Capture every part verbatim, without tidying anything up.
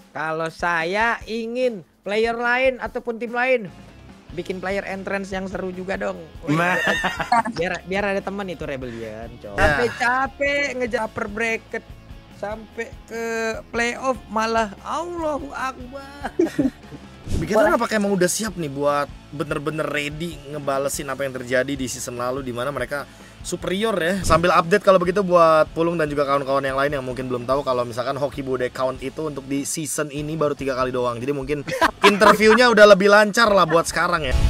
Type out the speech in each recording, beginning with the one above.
Kalau saya ingin player lain ataupun tim lain bikin player entrance yang seru juga dong. Wih, biar biar ada teman itu Rebellion. Capek-capek ngejar upper bracket sampai ke playoff malah Allahu Akbar. Bikin apakah emang udah siap nih buat bener-bener ready ngebalesin apa yang terjadi di season lalu di mana mereka superior ya. Sambil update kalau begitu buat Pulung dan juga kawan-kawan yang lain yang mungkin belum tahu kalau misalkan Hoki Bude Count itu untuk di season ini baru tiga kali doang. Jadi mungkin interviewnya udah lebih lancar lah buat sekarang ya.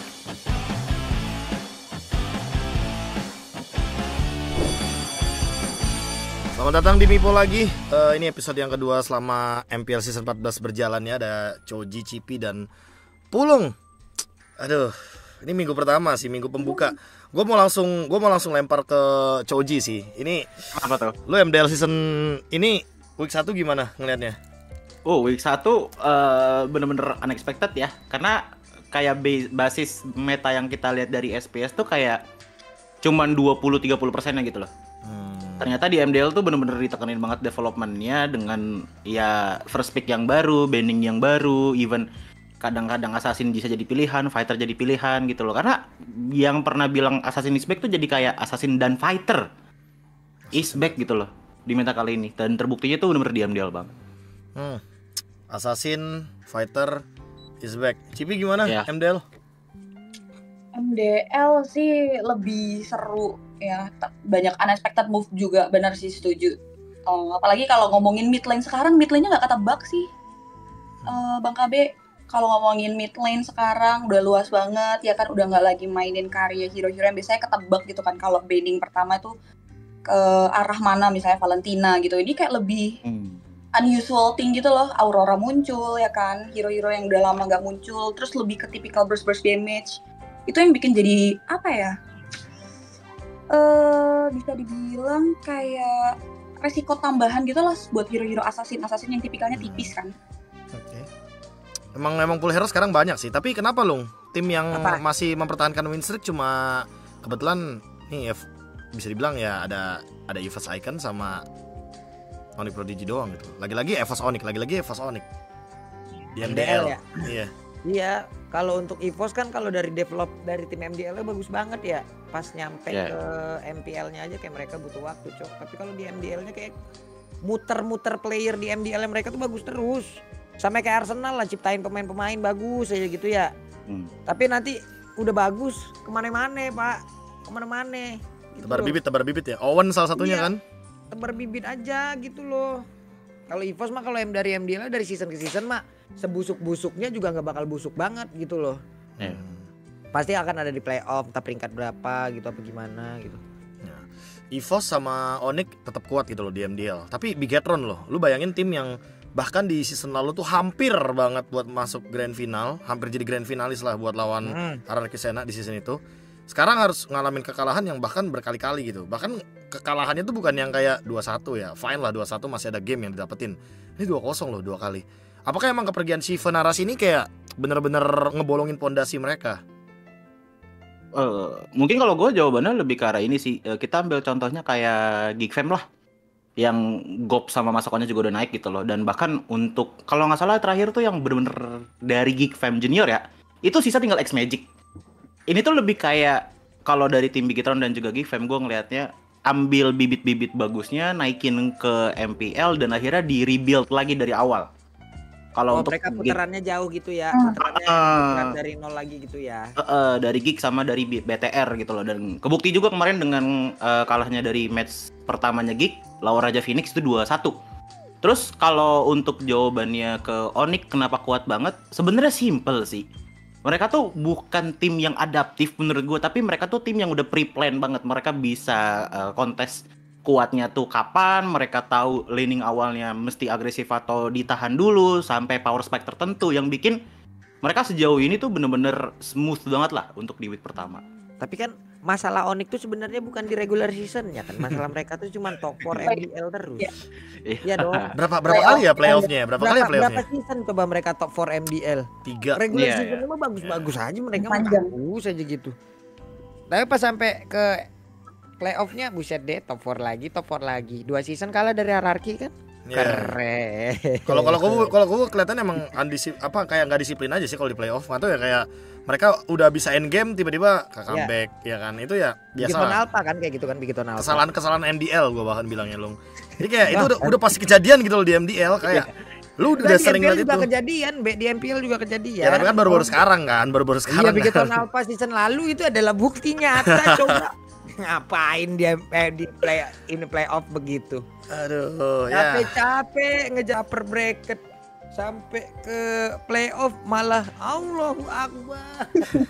Selamat datang di Mipo lagi. Uh, ini episode yang kedua selama M P L Season empat belas berjalan ya. Ada Choji, Cipi, dan Pulung. Aduh, ini minggu pertama sih, minggu pembuka. Gue mau langsung, gue mau langsung lempar ke Choji sih. Ini apa tuh? Lu M D L season ini week satu gimana ngelihatnya? Oh, week satu uh, bener-bener unexpected ya. Karena kayak basis meta yang kita lihat dari S P S tuh kayak cuman dua puluh sampai tiga puluh persen gitu loh. Hmm. Ternyata di M D L tuh bener-bener ditekenin banget development-nya dengan ya first pick yang baru, banning yang baru, even kadang-kadang assassin bisa jadi pilihan, fighter jadi pilihan gitu loh. Karena yang pernah bilang assassin is back tuh jadi kayak assassin dan fighter is back gitu loh di meta kali ini. Dan terbuktinya tuh bener-bener di M D L banget. Hmm. Assassin, fighter is back. Cipi gimana yeah. M D L? M D L sih lebih seru ya, banyak unexpected move juga, benar sih, setuju. Uh, apalagi kalau ngomongin mid lane sekarang, mid lane-nya nggak ketebak sih, uh, Bang K B. Kalau ngomongin mid lane sekarang udah luas banget ya kan, udah nggak lagi mainin karya hero-hero yang biasanya ketebak gitu kan. Kalau banning pertama itu ke arah mana, misalnya Valentina gitu, ini kayak lebih hmm. unusual thing gitu loh. Aurora muncul ya kan, hero-hero yang udah lama nggak muncul, terus lebih ke typical burst-burst damage. Itu yang bikin jadi apa ya, uh, bisa dibilang kayak resiko tambahan gitu loh buat hero-hero assassin-assassin yang tipikalnya tipis kan. Oke. Okay. Emang emang full hero sekarang banyak sih, tapi kenapa Lung tim yang apa? Masih mempertahankan win streak cuma kebetulan nih F, bisa dibilang ya ada ada EVOS Icon sama Onyx Prodigy doang gitu. Lagi-lagi EVOS Onyx, lagi-lagi EVOS Onyx di M D L ya. Iya. Iya, kalau untuk EVOS kan kalau dari develop dari tim M D L-nya bagus banget ya. Pas nyampe yeah. ke M P L-nya aja kayak mereka butuh waktu, Cok. Tapi kalau di M D L-nya kayak muter-muter player di M D L mereka tuh bagus terus. Sampai kayak Arsenal lah, ciptain pemain-pemain bagus aja gitu ya. Hmm. Tapi nanti udah bagus kemana-mana Pak, kemana-mana. Gitu tebar loh. bibit, tebar bibit ya. Owen salah satunya iya, kan? Tebar bibit aja gitu loh. Kalau EVOS mah kalau M dari M D L dari season ke season mah sebusuk-busuknya juga nggak bakal busuk banget gitu loh. Hmm. Pasti akan ada di playoff, entah peringkat berapa gitu apa gimana gitu. Nah, EVOS sama Onyx tetap kuat gitu loh di M D L. Tapi Bigetron loh, lu bayangin tim yang bahkan di season lalu tuh hampir banget buat masuk grand final, hampir jadi grand finalis lah buat lawan hmm. Araraki Sena di season itu. Sekarang harus ngalamin kekalahan yang bahkan berkali-kali gitu. Bahkan kekalahannya tuh bukan yang kayak dua satu ya. Fine lah dua satu masih ada game yang didapetin. Ini dua kosong loh dua kali. Apakah emang kepergian si Venaras ini kayak bener-bener ngebolongin pondasi mereka? Uh, mungkin kalau gue jawabannya lebih ke arah ini sih. Uh, kita ambil contohnya kayak Geek Fam lah. Yang G O P sama masukannya juga udah naik gitu loh. Dan bahkan untuk, kalau nggak salah terakhir tuh yang bener-bener dari Geek Fam Junior ya, itu sisa tinggal X Magic. Ini tuh lebih kayak kalau dari tim Bigetron dan juga Geek Fam, gue ngelihatnya ambil bibit-bibit bagusnya, naikin ke M P L dan akhirnya di rebuild lagi dari awal. Kalau oh, untuk mereka putarannya jauh gitu ya, putarannya uh, dari nol lagi gitu ya. Uh, uh, dari Geek sama dari B T R gitu loh. Dan kebukti juga kemarin dengan uh, kalahnya dari match pertamanya Geek lawan Raja Phoenix itu dua satu. Terus kalau untuk jawabannya ke Onyx kenapa kuat banget? Sebenarnya simple sih. Mereka tuh bukan tim yang adaptif menurut gue, tapi mereka tuh tim yang udah pre-plan banget. Mereka bisa uh, kontes kuatnya tuh kapan, mereka tahu laning awalnya mesti agresif atau ditahan dulu sampai power spike tertentu yang bikin mereka sejauh ini tuh bener-bener smooth banget lah untuk di week pertama. Tapi kan masalah Onyx tuh sebenarnya bukan di regular season ya kan. Masalah mereka tuh cuma top four M D L terus. Iya dong. Berapa berapa kali ya playoffnya? Berapa, berapa kali ya playoffnya? Berapa season coba mereka top four M D L? Tiga. Regular yeah, season yeah. mah bagus-bagus yeah. aja mereka mah Panjang. bagus aja gitu. Tapi pas sampai ke playoffnya buset deh, top four lagi, top four lagi. Dua season kalah dari Hierarchy kan? Yeah. Keren. Kalau kalau gue kalau gue kelihatan emang undisip, apa kayak nggak disiplin aja sih kalau di playoff. Atau ya kayak mereka udah bisa end game tiba-tiba ke comeback yeah. ya kan. Itu ya biasa. Bigiton Alpha kan kayak gitu kan Bigiton Alpha. Kesalahan-kesalahan M D L gue bahkan bilangnya Long. Jadi kayak itu udah, udah pasti kejadian gitu loh di M D L kayak lu udah sering lihat itu. Juga kejadian, di M P L juga kejadian. Ya tapi kan baru-baru sekarang kan, baru-baru sekarang. Iya, Bigiton kan. Alpha season lalu itu adalah bukti nyata coba. Ngapain dia eh, di play ini playoff begitu. Aduh, ya. Capek-capek ngejar upper bracket sampai ke playoff malah Allahu Akbar.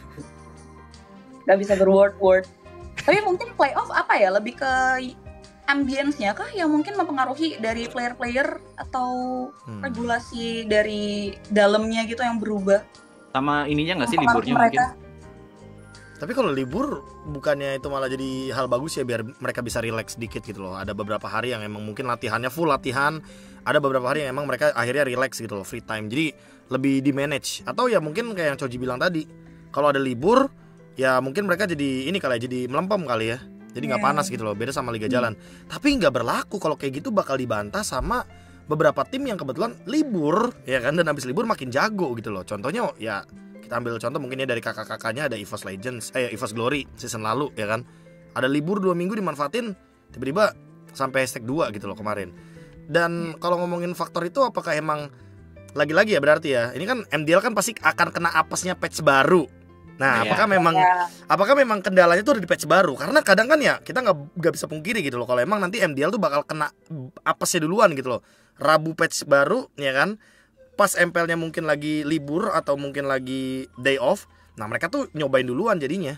Gak bisa berword-word. Tapi mungkin playoff apa ya? Lebih ke ambience-nya kah yang mungkin mempengaruhi dari player-player atau hmm. regulasi dari dalamnya gitu yang berubah? Sama ininya nggak sih liburnya mereka? Mungkin? Tapi kalau libur bukannya itu malah jadi hal bagus ya biar mereka bisa relax dikit gitu loh. Ada beberapa hari yang emang mungkin latihannya full latihan, ada beberapa hari yang emang mereka akhirnya relax gitu loh, free time. Jadi lebih di manage. Atau ya mungkin kayak yang Choji bilang tadi, kalau ada libur ya mungkin mereka jadi ini kali ya, jadi melempem kali ya. Jadi nggak yeah. panas gitu loh, beda sama liga jalan. Hmm. Tapi nggak berlaku kalau kayak gitu, bakal dibantah sama beberapa tim yang kebetulan libur ya kan, dan habis libur makin jago gitu loh. Contohnya ya kita ambil contoh mungkin ya dari kakak-kakaknya ada EVOS Legends, eh EVOS Glory season lalu ya kan. Ada libur dua minggu dimanfaatin, tiba-tiba sampai hashtag dua gitu loh kemarin. Dan kalau ngomongin faktor itu apakah emang lagi-lagi ya berarti ya, ini kan M D L kan pasti akan kena apesnya patch baru. Nah, yeah. apakah memang yeah. apakah memang kendalanya tuh ada di patch baru? Karena kadang kan ya kita nggak nggak bisa pungkiri gitu loh. Kalau emang nanti M D L tuh bakal kena apesnya duluan gitu loh. Rabu patch baru ya kan. Pas M P L-nya mungkin lagi libur atau mungkin lagi day off. Nah, mereka tuh nyobain duluan jadinya.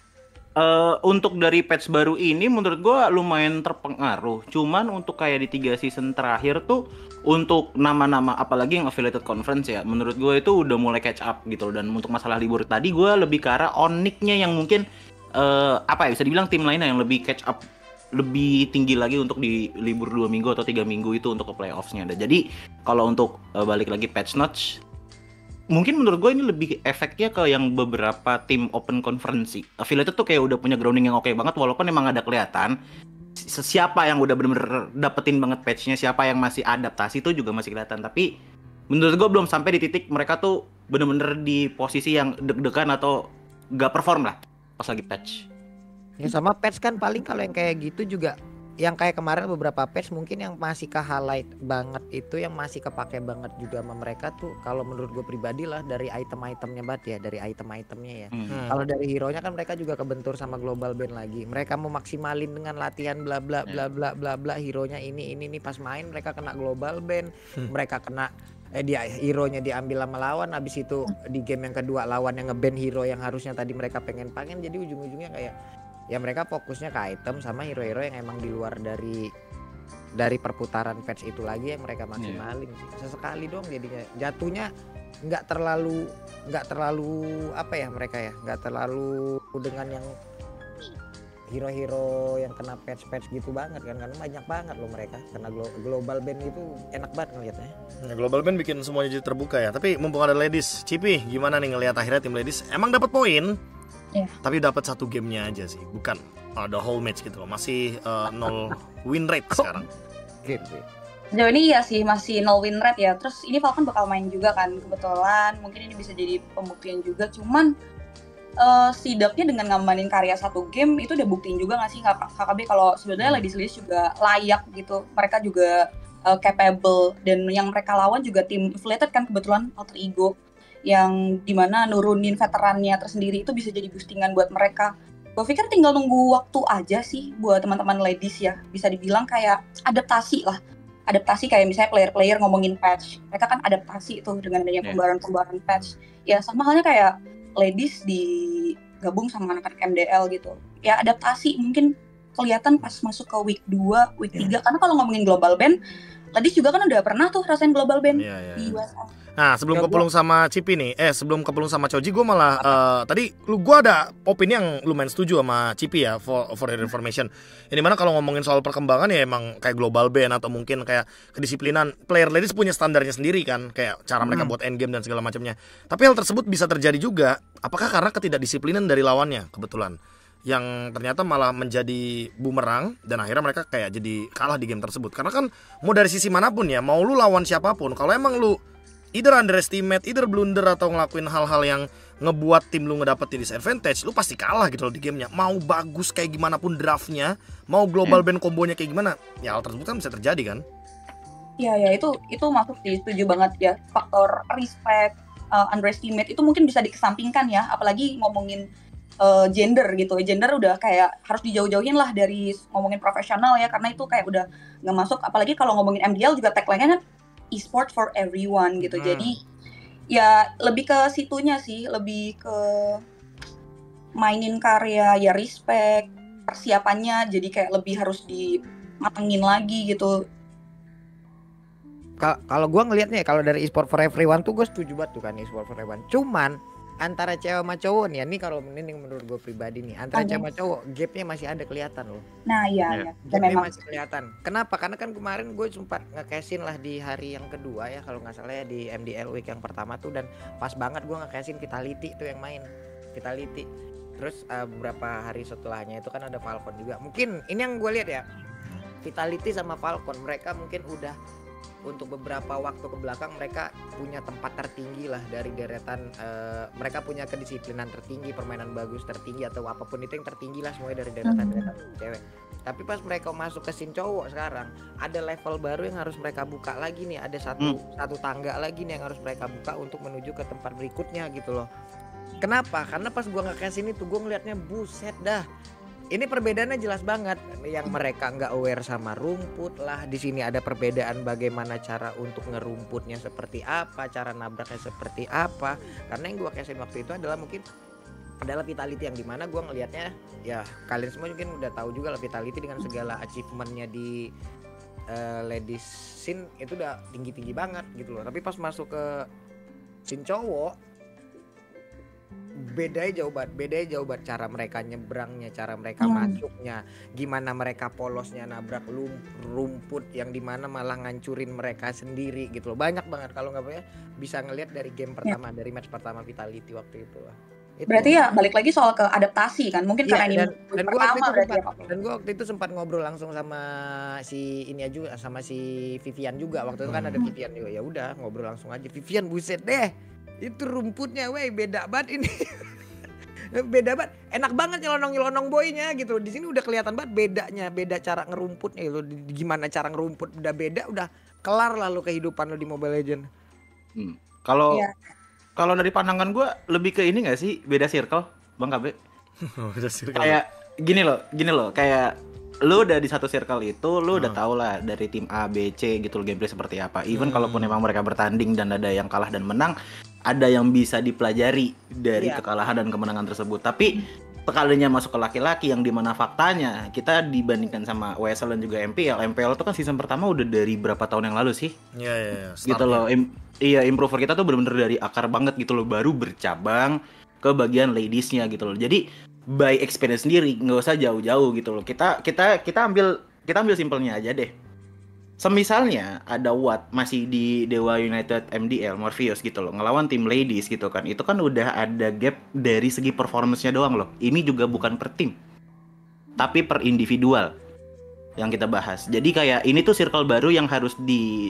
Uh, untuk dari patch baru ini menurut gue lumayan terpengaruh. Cuman untuk kayak di tiga season terakhir tuh untuk nama-nama apalagi yang affiliated conference ya, menurut gue itu udah mulai catch up gitu. Dan untuk masalah libur tadi gue lebih ke arah Onyx-nya yang mungkin uh, apa ya bisa dibilang tim lainnya yang lebih catch up lebih tinggi lagi untuk di libur dua minggu atau tiga minggu itu untuk ke playoffs-nya. Jadi kalau untuk uh, balik lagi patch notes, mungkin menurut gue ini lebih efeknya ke yang beberapa tim open conference. Affiliated tuh kayak udah punya grounding yang oke banget, walaupun emang ada kelihatan siapa yang udah bener-bener dapetin banget patch-nya, siapa yang masih adaptasi itu juga masih kelihatan. Tapi menurut gue belum sampai di titik mereka tuh bener-bener di posisi yang deg-degan atau gak perform lah pas lagi patch. Ya sama patch kan paling kalau yang kayak gitu juga, yang kayak kemarin beberapa patch mungkin yang masih ke highlight banget itu, yang masih kepake banget juga sama mereka tuh kalau menurut gue pribadi lah dari item-itemnya banget ya, dari item-itemnya ya. Hmm. Kalau dari hero-nya kan mereka juga kebentur sama global ban lagi. Mereka mau maksimalin dengan latihan bla bla bla bla bla bla, hero-nya ini ini nih pas main mereka kena global ban, hmm. mereka kena eh dia hero-nya diambil sama lawan, habis itu di game yang kedua lawan yang nge-ban hero yang harusnya tadi mereka pengen-pengen, jadi ujung-ujungnya kayak ya mereka fokusnya ke item sama hero-hero yang emang di luar dari dari perputaran patch itu lagi yang mereka maksimalin yeah. sih. Sesekali dong jadinya jatuhnya nggak terlalu nggak terlalu apa ya mereka ya nggak terlalu dengan yang hero-hero yang kena patch-patch gitu banget kan, karena banyak banget loh mereka kena glo- global ban itu enak banget ngeliatnya. Nah, global ban bikin semuanya jadi terbuka ya. Tapi mumpung ada ladies, Cipi gimana nih ngelihat akhirnya tim ladies emang dapat poin? Yeah. Tapi dapat satu gamenya aja sih, bukan uh, the whole match gitu loh. Masih uh, nol win rate sekarang. Gitu. Sejauh ini ya sih masih nol win rate ya. Terus ini Falcon bakal main juga kan kebetulan. Mungkin ini bisa jadi pembuktian juga. Cuman uh, si Dapnya dengan ngamanin karya satu game itu udah buktiin juga nggak sih K K B kalau sebenarnya Ladies Ladies juga layak gitu. Mereka juga uh, capable, dan yang mereka lawan juga tim affiliated kan kebetulan Alter Ego, yang dimana nurunin veterannya tersendiri itu bisa jadi boostingan buat mereka. Gue pikir tinggal nunggu waktu aja sih buat teman-teman ladies ya. Bisa dibilang kayak adaptasi lah. Adaptasi kayak misalnya player-player ngomongin patch. Mereka kan adaptasi tuh dengan adanya yeah. pembaruan-pembaruan patch. Ya sama halnya kayak ladies digabung sama anak-anak M D L gitu. Ya adaptasi mungkin kelihatan pas masuk ke week dua, week tiga. Karena kalau ngomongin global ban, ladies juga kan udah pernah tuh rasain global ban yeah, yeah, di U S A. Nah sebelum kepulung sama Cipi nih, eh sebelum kepulung sama Choji, gue malah uh, tadi lu gue ada opini yang lumayan setuju sama Cipi ya, for for your information. Ini mana kalau ngomongin soal perkembangan ya emang kayak global ban atau mungkin kayak kedisiplinan player ladies punya standarnya sendiri kan, kayak cara mereka hmm. buat end game dan segala macamnya. Tapi hal tersebut bisa terjadi juga, apakah karena ketidakdisiplinan dari lawannya kebetulan? yang ternyata malah menjadi bumerang dan akhirnya mereka kayak jadi kalah di game tersebut. Karena kan mau dari sisi manapun ya, mau lu lawan siapapun, kalau emang lu either underestimate, either blunder atau ngelakuin hal-hal yang ngebuat tim lu ngedapetin disadvantage, lu pasti kalah gitu loh di gamenya. Mau bagus kayak gimana pun draftnya, mau global Hmm. band kombonya kayak gimana, ya hal tersebut kan bisa terjadi kan. Iya ya, itu itu masuk sih, setuju banget ya. Faktor respect, uh, underestimate itu mungkin bisa dikesampingkan ya, apalagi ngomongin uh, gender gitu. Gender udah kayak harus dijauh-jauhin lah dari ngomongin profesional ya, karena itu kayak udah nggak masuk. Apalagi kalau ngomongin M D L juga tagline-nya kan e-sport for everyone gitu. Hmm. Jadi ya lebih ke situnya sih, lebih ke mainin karya ya, respect, persiapannya jadi kayak lebih harus dimatengin lagi gitu. Ka- Kalau gue ngelihatnya kalau dari e-sport for everyone tuh gue setuju banget tuh kan e-sport for everyone. Cuman antara cewek sama cowok nih, ya, ini kalau ini menurut gue pribadi nih, antara Ada. cewek sama cowok gapnya masih ada kelihatan loh. Nah iya Iya. ya, dan Gapnya memang masih kelihatan. Kenapa? Karena kan kemarin gue sempat nge-cashin lah di hari yang kedua ya kalau nggak salah ya, di M D L week yang pertama tuh, dan pas banget gue nge-cashin Vitality tuh yang main Vitality. Terus uh, beberapa hari setelahnya itu kan ada Falcon juga. Mungkin ini yang gue lihat ya, Vitality sama Falcon mereka mungkin udah untuk beberapa waktu ke belakang mereka punya tempat tertinggi lah dari deretan, uh, mereka punya kedisiplinan tertinggi, permainan bagus tertinggi atau apapun itu yang tertinggi lah semuanya dari deretan-deretan cewek. Tapi pas mereka masuk ke scene cowok sekarang ada level baru yang harus mereka buka lagi nih, ada satu Hmm. satu tangga lagi nih yang harus mereka buka untuk menuju ke tempat berikutnya gitu loh. Kenapa? Karena pas gua nge-cash ini tuh gua ngeliatnya buset dah. Ini perbedaannya jelas banget. Yang mereka nggak aware sama rumput lah. Di sini ada perbedaan bagaimana cara untuk ngerumputnya seperti apa, cara nabraknya seperti apa. Karena yang gua cashin waktu itu adalah mungkin adalah Vitality yang dimana gua ngelihatnya ya, kalian semua mungkin udah tahu juga lah Vitality dengan segala achievementnya di uh, ladies scene itu udah tinggi-tinggi banget gitu loh. Tapi pas masuk ke scene cowok bedanya jauh banget, bedanya jauh banget cara mereka nyebrangnya, cara mereka Hmm. masuknya, gimana mereka polosnya nabrak lum- rumput yang dimana malah ngancurin mereka sendiri gitu loh. Banyak banget kalau nggak ya bisa ngelihat dari game pertama, dari match pertama Vitality waktu itu lah. Itu. berarti ya balik lagi soal ke adaptasi kan, mungkin Iya, karena ini dan, dan gua waktu pertama itu berarti sempat, ya. dan gua waktu itu sempat ngobrol langsung sama si ini juga, sama si Vivian juga waktu itu kan ada Vivian juga. Ya udah ngobrol langsung aja, Vivian buset deh itu rumputnya weh beda banget ini. Beda banget, enak banget nyelonong-nyelonong boynya gitu. Di sini udah kelihatan banget bedanya, beda cara ngerumputnya lo, gimana cara ngerumput udah beda, udah kelar lah lo kehidupan lo di Mobile Legends. Hmm. Kalau Iya. kalau dari pandangan gue lebih ke ini nggak sih, beda circle, Bang Kabe? Udah circle. Kayak gini loh, gini loh, kayak lu udah di satu circle itu, lu udah Hmm. tau lah dari tim A, B, C gitu loh gameplay seperti apa. Even Hmm. kalaupun emang mereka bertanding dan ada yang kalah dan menang, ada yang bisa dipelajari dari Iya. kekalahan dan kemenangan tersebut. Tapi sekalinya masuk ke laki-laki yang dimana faktanya kita dibandingkan sama W S L dan juga M P L. M P L itu kan season pertama udah dari berapa tahun yang lalu sih? Iya iya iya. Gitu Startnya. loh. Im- iya, improver kita tuh bener-bener dari akar banget gitu loh, baru bercabang ke bagian ladiesnya gitu loh. Jadi by experience sendiri, nggak usah jauh-jauh gitu loh. Kita kita kita ambil kita ambil simpelnya aja deh. Semisalnya ada Watt masih di Dewa United M D L Morpheus gitu loh, ngelawan tim ladies gitu kan. Itu kan udah ada gap dari segi performance-nya doang loh. Ini juga bukan per tim, tapi per individual yang kita bahas. Jadi kayak ini tuh circle baru yang harus di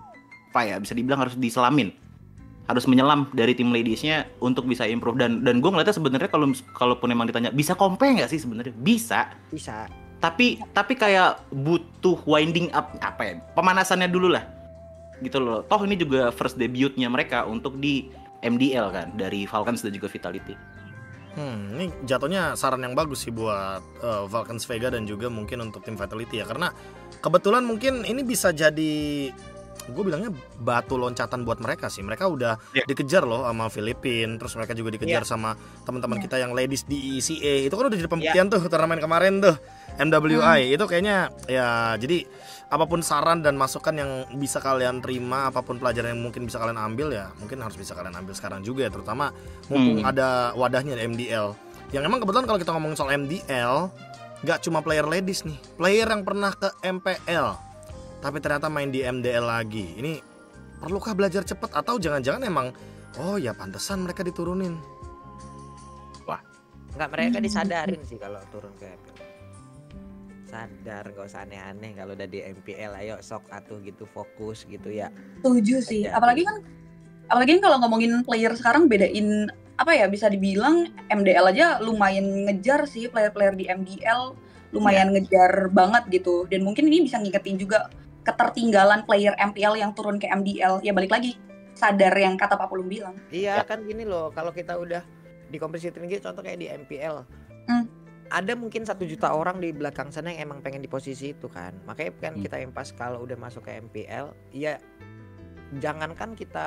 apa ya, bisa dibilang harus diselamin, harus menyelam dari tim ladiesnya untuk bisa improve. Dan dan gue ngeliatnya sebenarnya kalau kalaupun emang ditanya bisa compare nggak sih, sebenarnya bisa. Bisa. Tapi tapi kayak butuh winding up, apa ya, pemanasannya dulu lah gitu loh. Toh ini juga first debutnya mereka untuk di M D L kan, dari Falcons dan juga Vitality. Hmm, ini jatuhnya saran yang bagus sih buat uh, Falcons Vega dan juga mungkin untuk tim Vitality ya, karena kebetulan mungkin ini bisa jadi, gue bilangnya batu loncatan buat mereka sih. Mereka udah Yeah. dikejar loh sama Filipina, terus mereka juga dikejar Yeah. sama teman-teman Yeah. kita yang ladies di E C A. Itu kan udah jadi pembuktian tuh turnamen kemarin tuh M W I. Itu kayaknya ya, jadi apapun saran dan masukan yang bisa kalian terima, apapun pelajaran yang mungkin bisa kalian ambil ya, mungkin harus bisa kalian ambil sekarang juga ya, terutama mumpung Hmm. ada wadahnya di M D L. Yang emang kebetulan kalau kita ngomongin soal M D L, nggak cuma player ladies nih, player yang pernah ke M P L tapi ternyata main di M D L lagi. Ini perlukah belajar cepat atau jangan-jangan emang oh ya pantesan mereka diturunin? Nggak, mereka Hmm. disadarin sih kalau turun ke M P L. Sadar, gak usah aneh-aneh kalau udah di M P L, ayo sok atuh gitu fokus gitu ya. Setuju sih. Ajarin. Apalagi kan apalagi kan kalau ngomongin player sekarang bedain apa ya, bisa dibilang M D L aja lumayan ngejar sih, player-player di M D L lumayan ngejar banget gitu. Dan mungkin ini bisa ngingetin juga ketertinggalan player M P L yang turun ke M D L. Ya balik lagi sadar yang kata Pak Pulung bilang. Iya Ya. kan gini loh, kalau kita udah di kompetisi tinggi, contoh kayak di M P L, Hmm. ada mungkin satu juta orang di belakang sana yang emang pengen di posisi itu kan. Makanya kan Hmm. kita yang pas kalau udah masuk ke M P L, ya jangankan kita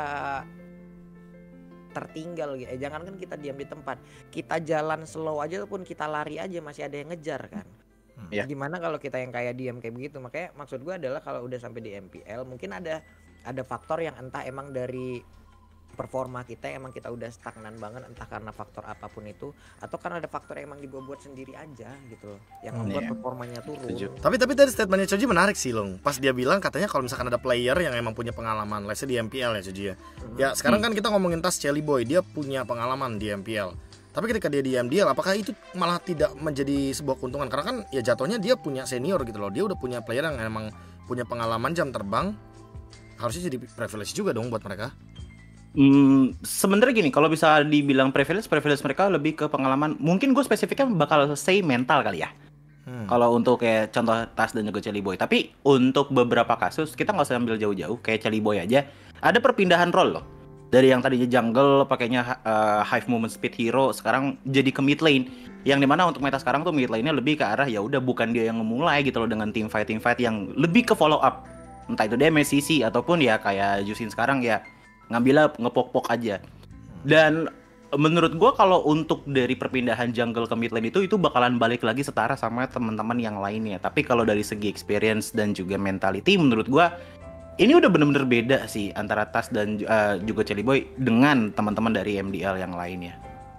tertinggal gitu, eh, jangankan kita diam di tempat, kita jalan slow aja pun kita lari aja masih ada yang ngejar kan. Ya. Gimana kalau kita yang kayak diam kayak begitu? Makanya maksud gue adalah kalau udah sampai di M P L mungkin ada ada faktor yang entah emang dari performa kita emang kita udah stagnan banget, entah karena faktor apapun itu, atau karena ada faktor yang emang dibuat sendiri aja gitu loh, yang Hmm, membuat iya. performanya turun. Setuju. Tapi tapi tadi statementnya Choji menarik sih Long. Pas dia bilang katanya kalau misalkan ada player yang emang punya pengalaman, let's say di M P L ya Choji ya. Mhm. Ya sekarang kan kita ngomongin tas Chelly Boy, dia punya pengalaman di M P L. Tapi ketika dia di M D L, apakah itu malah tidak menjadi sebuah keuntungan? Karena kan ya jatuhnya dia punya senior gitu loh. Dia udah punya player yang emang punya pengalaman jam terbang. Harusnya jadi privilege juga dong buat mereka. Hmm, sebenarnya gini, kalau bisa dibilang privilege, privilege mereka lebih ke pengalaman. Mungkin gue spesifiknya bakal say mental kali ya. Hmm. Kalau untuk kayak contoh Tas dan juga Chelly Boy. Tapi untuk beberapa kasus kita nggak usah ambil jauh-jauh. Kayak Chelly Boy aja, ada perpindahan role loh. Dari yang tadinya jungle pakainya uh, Hive Movement Speed Hero, sekarang jadi ke mid lane. Yang dimana untuk meta sekarang tuh mid lane-nya lebih ke arah ya udah bukan dia yang memulai gitu loh, dengan team fight team fight yang lebih ke follow up. Entah itu damage C C ataupun ya kayak Jusin sekarang ya ngambilnya ngepok-pok aja. Dan menurut gua kalau untuk dari perpindahan jungle ke mid lane itu itu bakalan balik lagi setara sama teman-teman yang lainnya. Tapi kalau dari segi experience dan juga mentality, menurut gua ini udah bener-bener beda sih antara Tas dan uh, juga Chelly Boy dengan teman-teman dari M D L yang lainnya.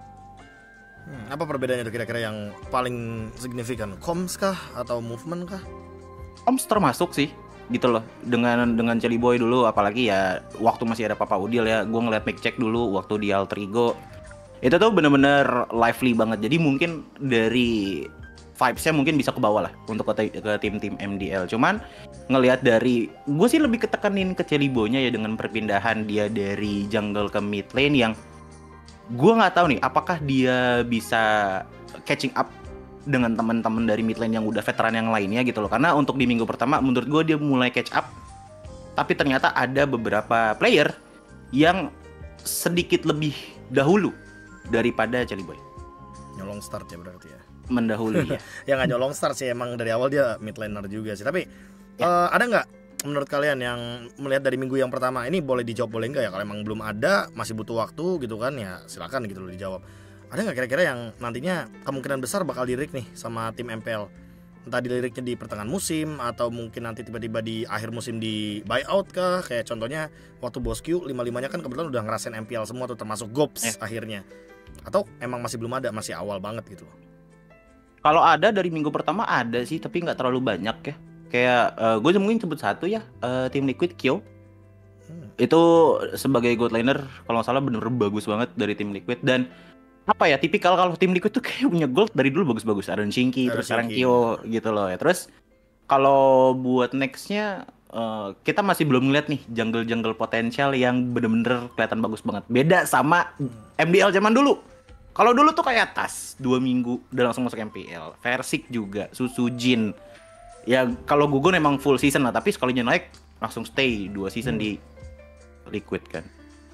Hmm, apa perbedaannya tuh kira-kira yang paling signifikan? Comms kah atau movement kah? Oms termasuk sih gitu loh, dengan dengan Chelly Boy dulu, apalagi ya waktu masih ada Papa Udil ya, gue ngeliat mic check dulu waktu di Alter Ego itu tuh bener-bener lively banget. Jadi mungkin dari vibes-nya mungkin bisa ke bawah lah untuk ke, ke tim-tim M D L. Cuman ngelihat dari, gue sih lebih ketekenin ke Chelly Boy-nya ya, dengan perpindahan dia dari jungle ke mid lane yang gue nggak tahu nih apakah dia bisa catching up dengan teman-teman dari mid lane yang udah veteran yang lainnya gitu loh. Karena untuk di minggu pertama menurut gue dia mulai catch up, tapi ternyata ada beberapa player yang sedikit lebih dahulu daripada Chelly Boy. Nyolong start ya berarti ya. Mendahului ya. Ya nggak nyolong start sih, emang dari awal dia mid laner juga sih. Tapi Ya. eh, ada nggak menurut kalian yang melihat dari minggu yang pertama ini, boleh dijawab boleh nggak ya, kalau emang belum ada masih butuh waktu gitu kan ya, silakan gitu loh dijawab. Ada nggak kira-kira yang nantinya kemungkinan besar bakal dilirik nih sama tim M P L? Entah diliriknya di pertengahan musim atau mungkin nanti tiba-tiba di akhir musim di buyout kah? Kayak contohnya waktu Bos Q lima-limanya kan kebetulan udah ngerasain M P L semua tuh, termasuk Gops Eh. akhirnya. Atau emang masih belum ada, masih awal banget gitu loh. Kalau ada dari minggu pertama ada sih, tapi nggak terlalu banyak ya. Kayak uh, gue mungkin sebut satu ya, uh, tim Liquid Kyo. Hmm. Itu sebagai gold laner kalau nggak salah bener-bener bagus banget dari tim Liquid. Dan apa ya, tipikal kalau tim Liquid tuh kayak punya gold dari dulu bagus-bagus. Aaron Shinky, Aaron terus sekarang Shinky. Kyo gitu loh ya. Terus kalau buat nextnya uh, kita masih belum ngeliat nih jungle-jungle potensial yang bener-bener kelihatan bagus banget. Beda sama M D L zaman dulu. Kalau dulu tuh kayak Tas dua minggu udah langsung masuk M P L. Versik juga, Susu Jin. Ya kalau Gugun emang full season lah, tapi sekalinya naik langsung stay dua season di Liquid kan.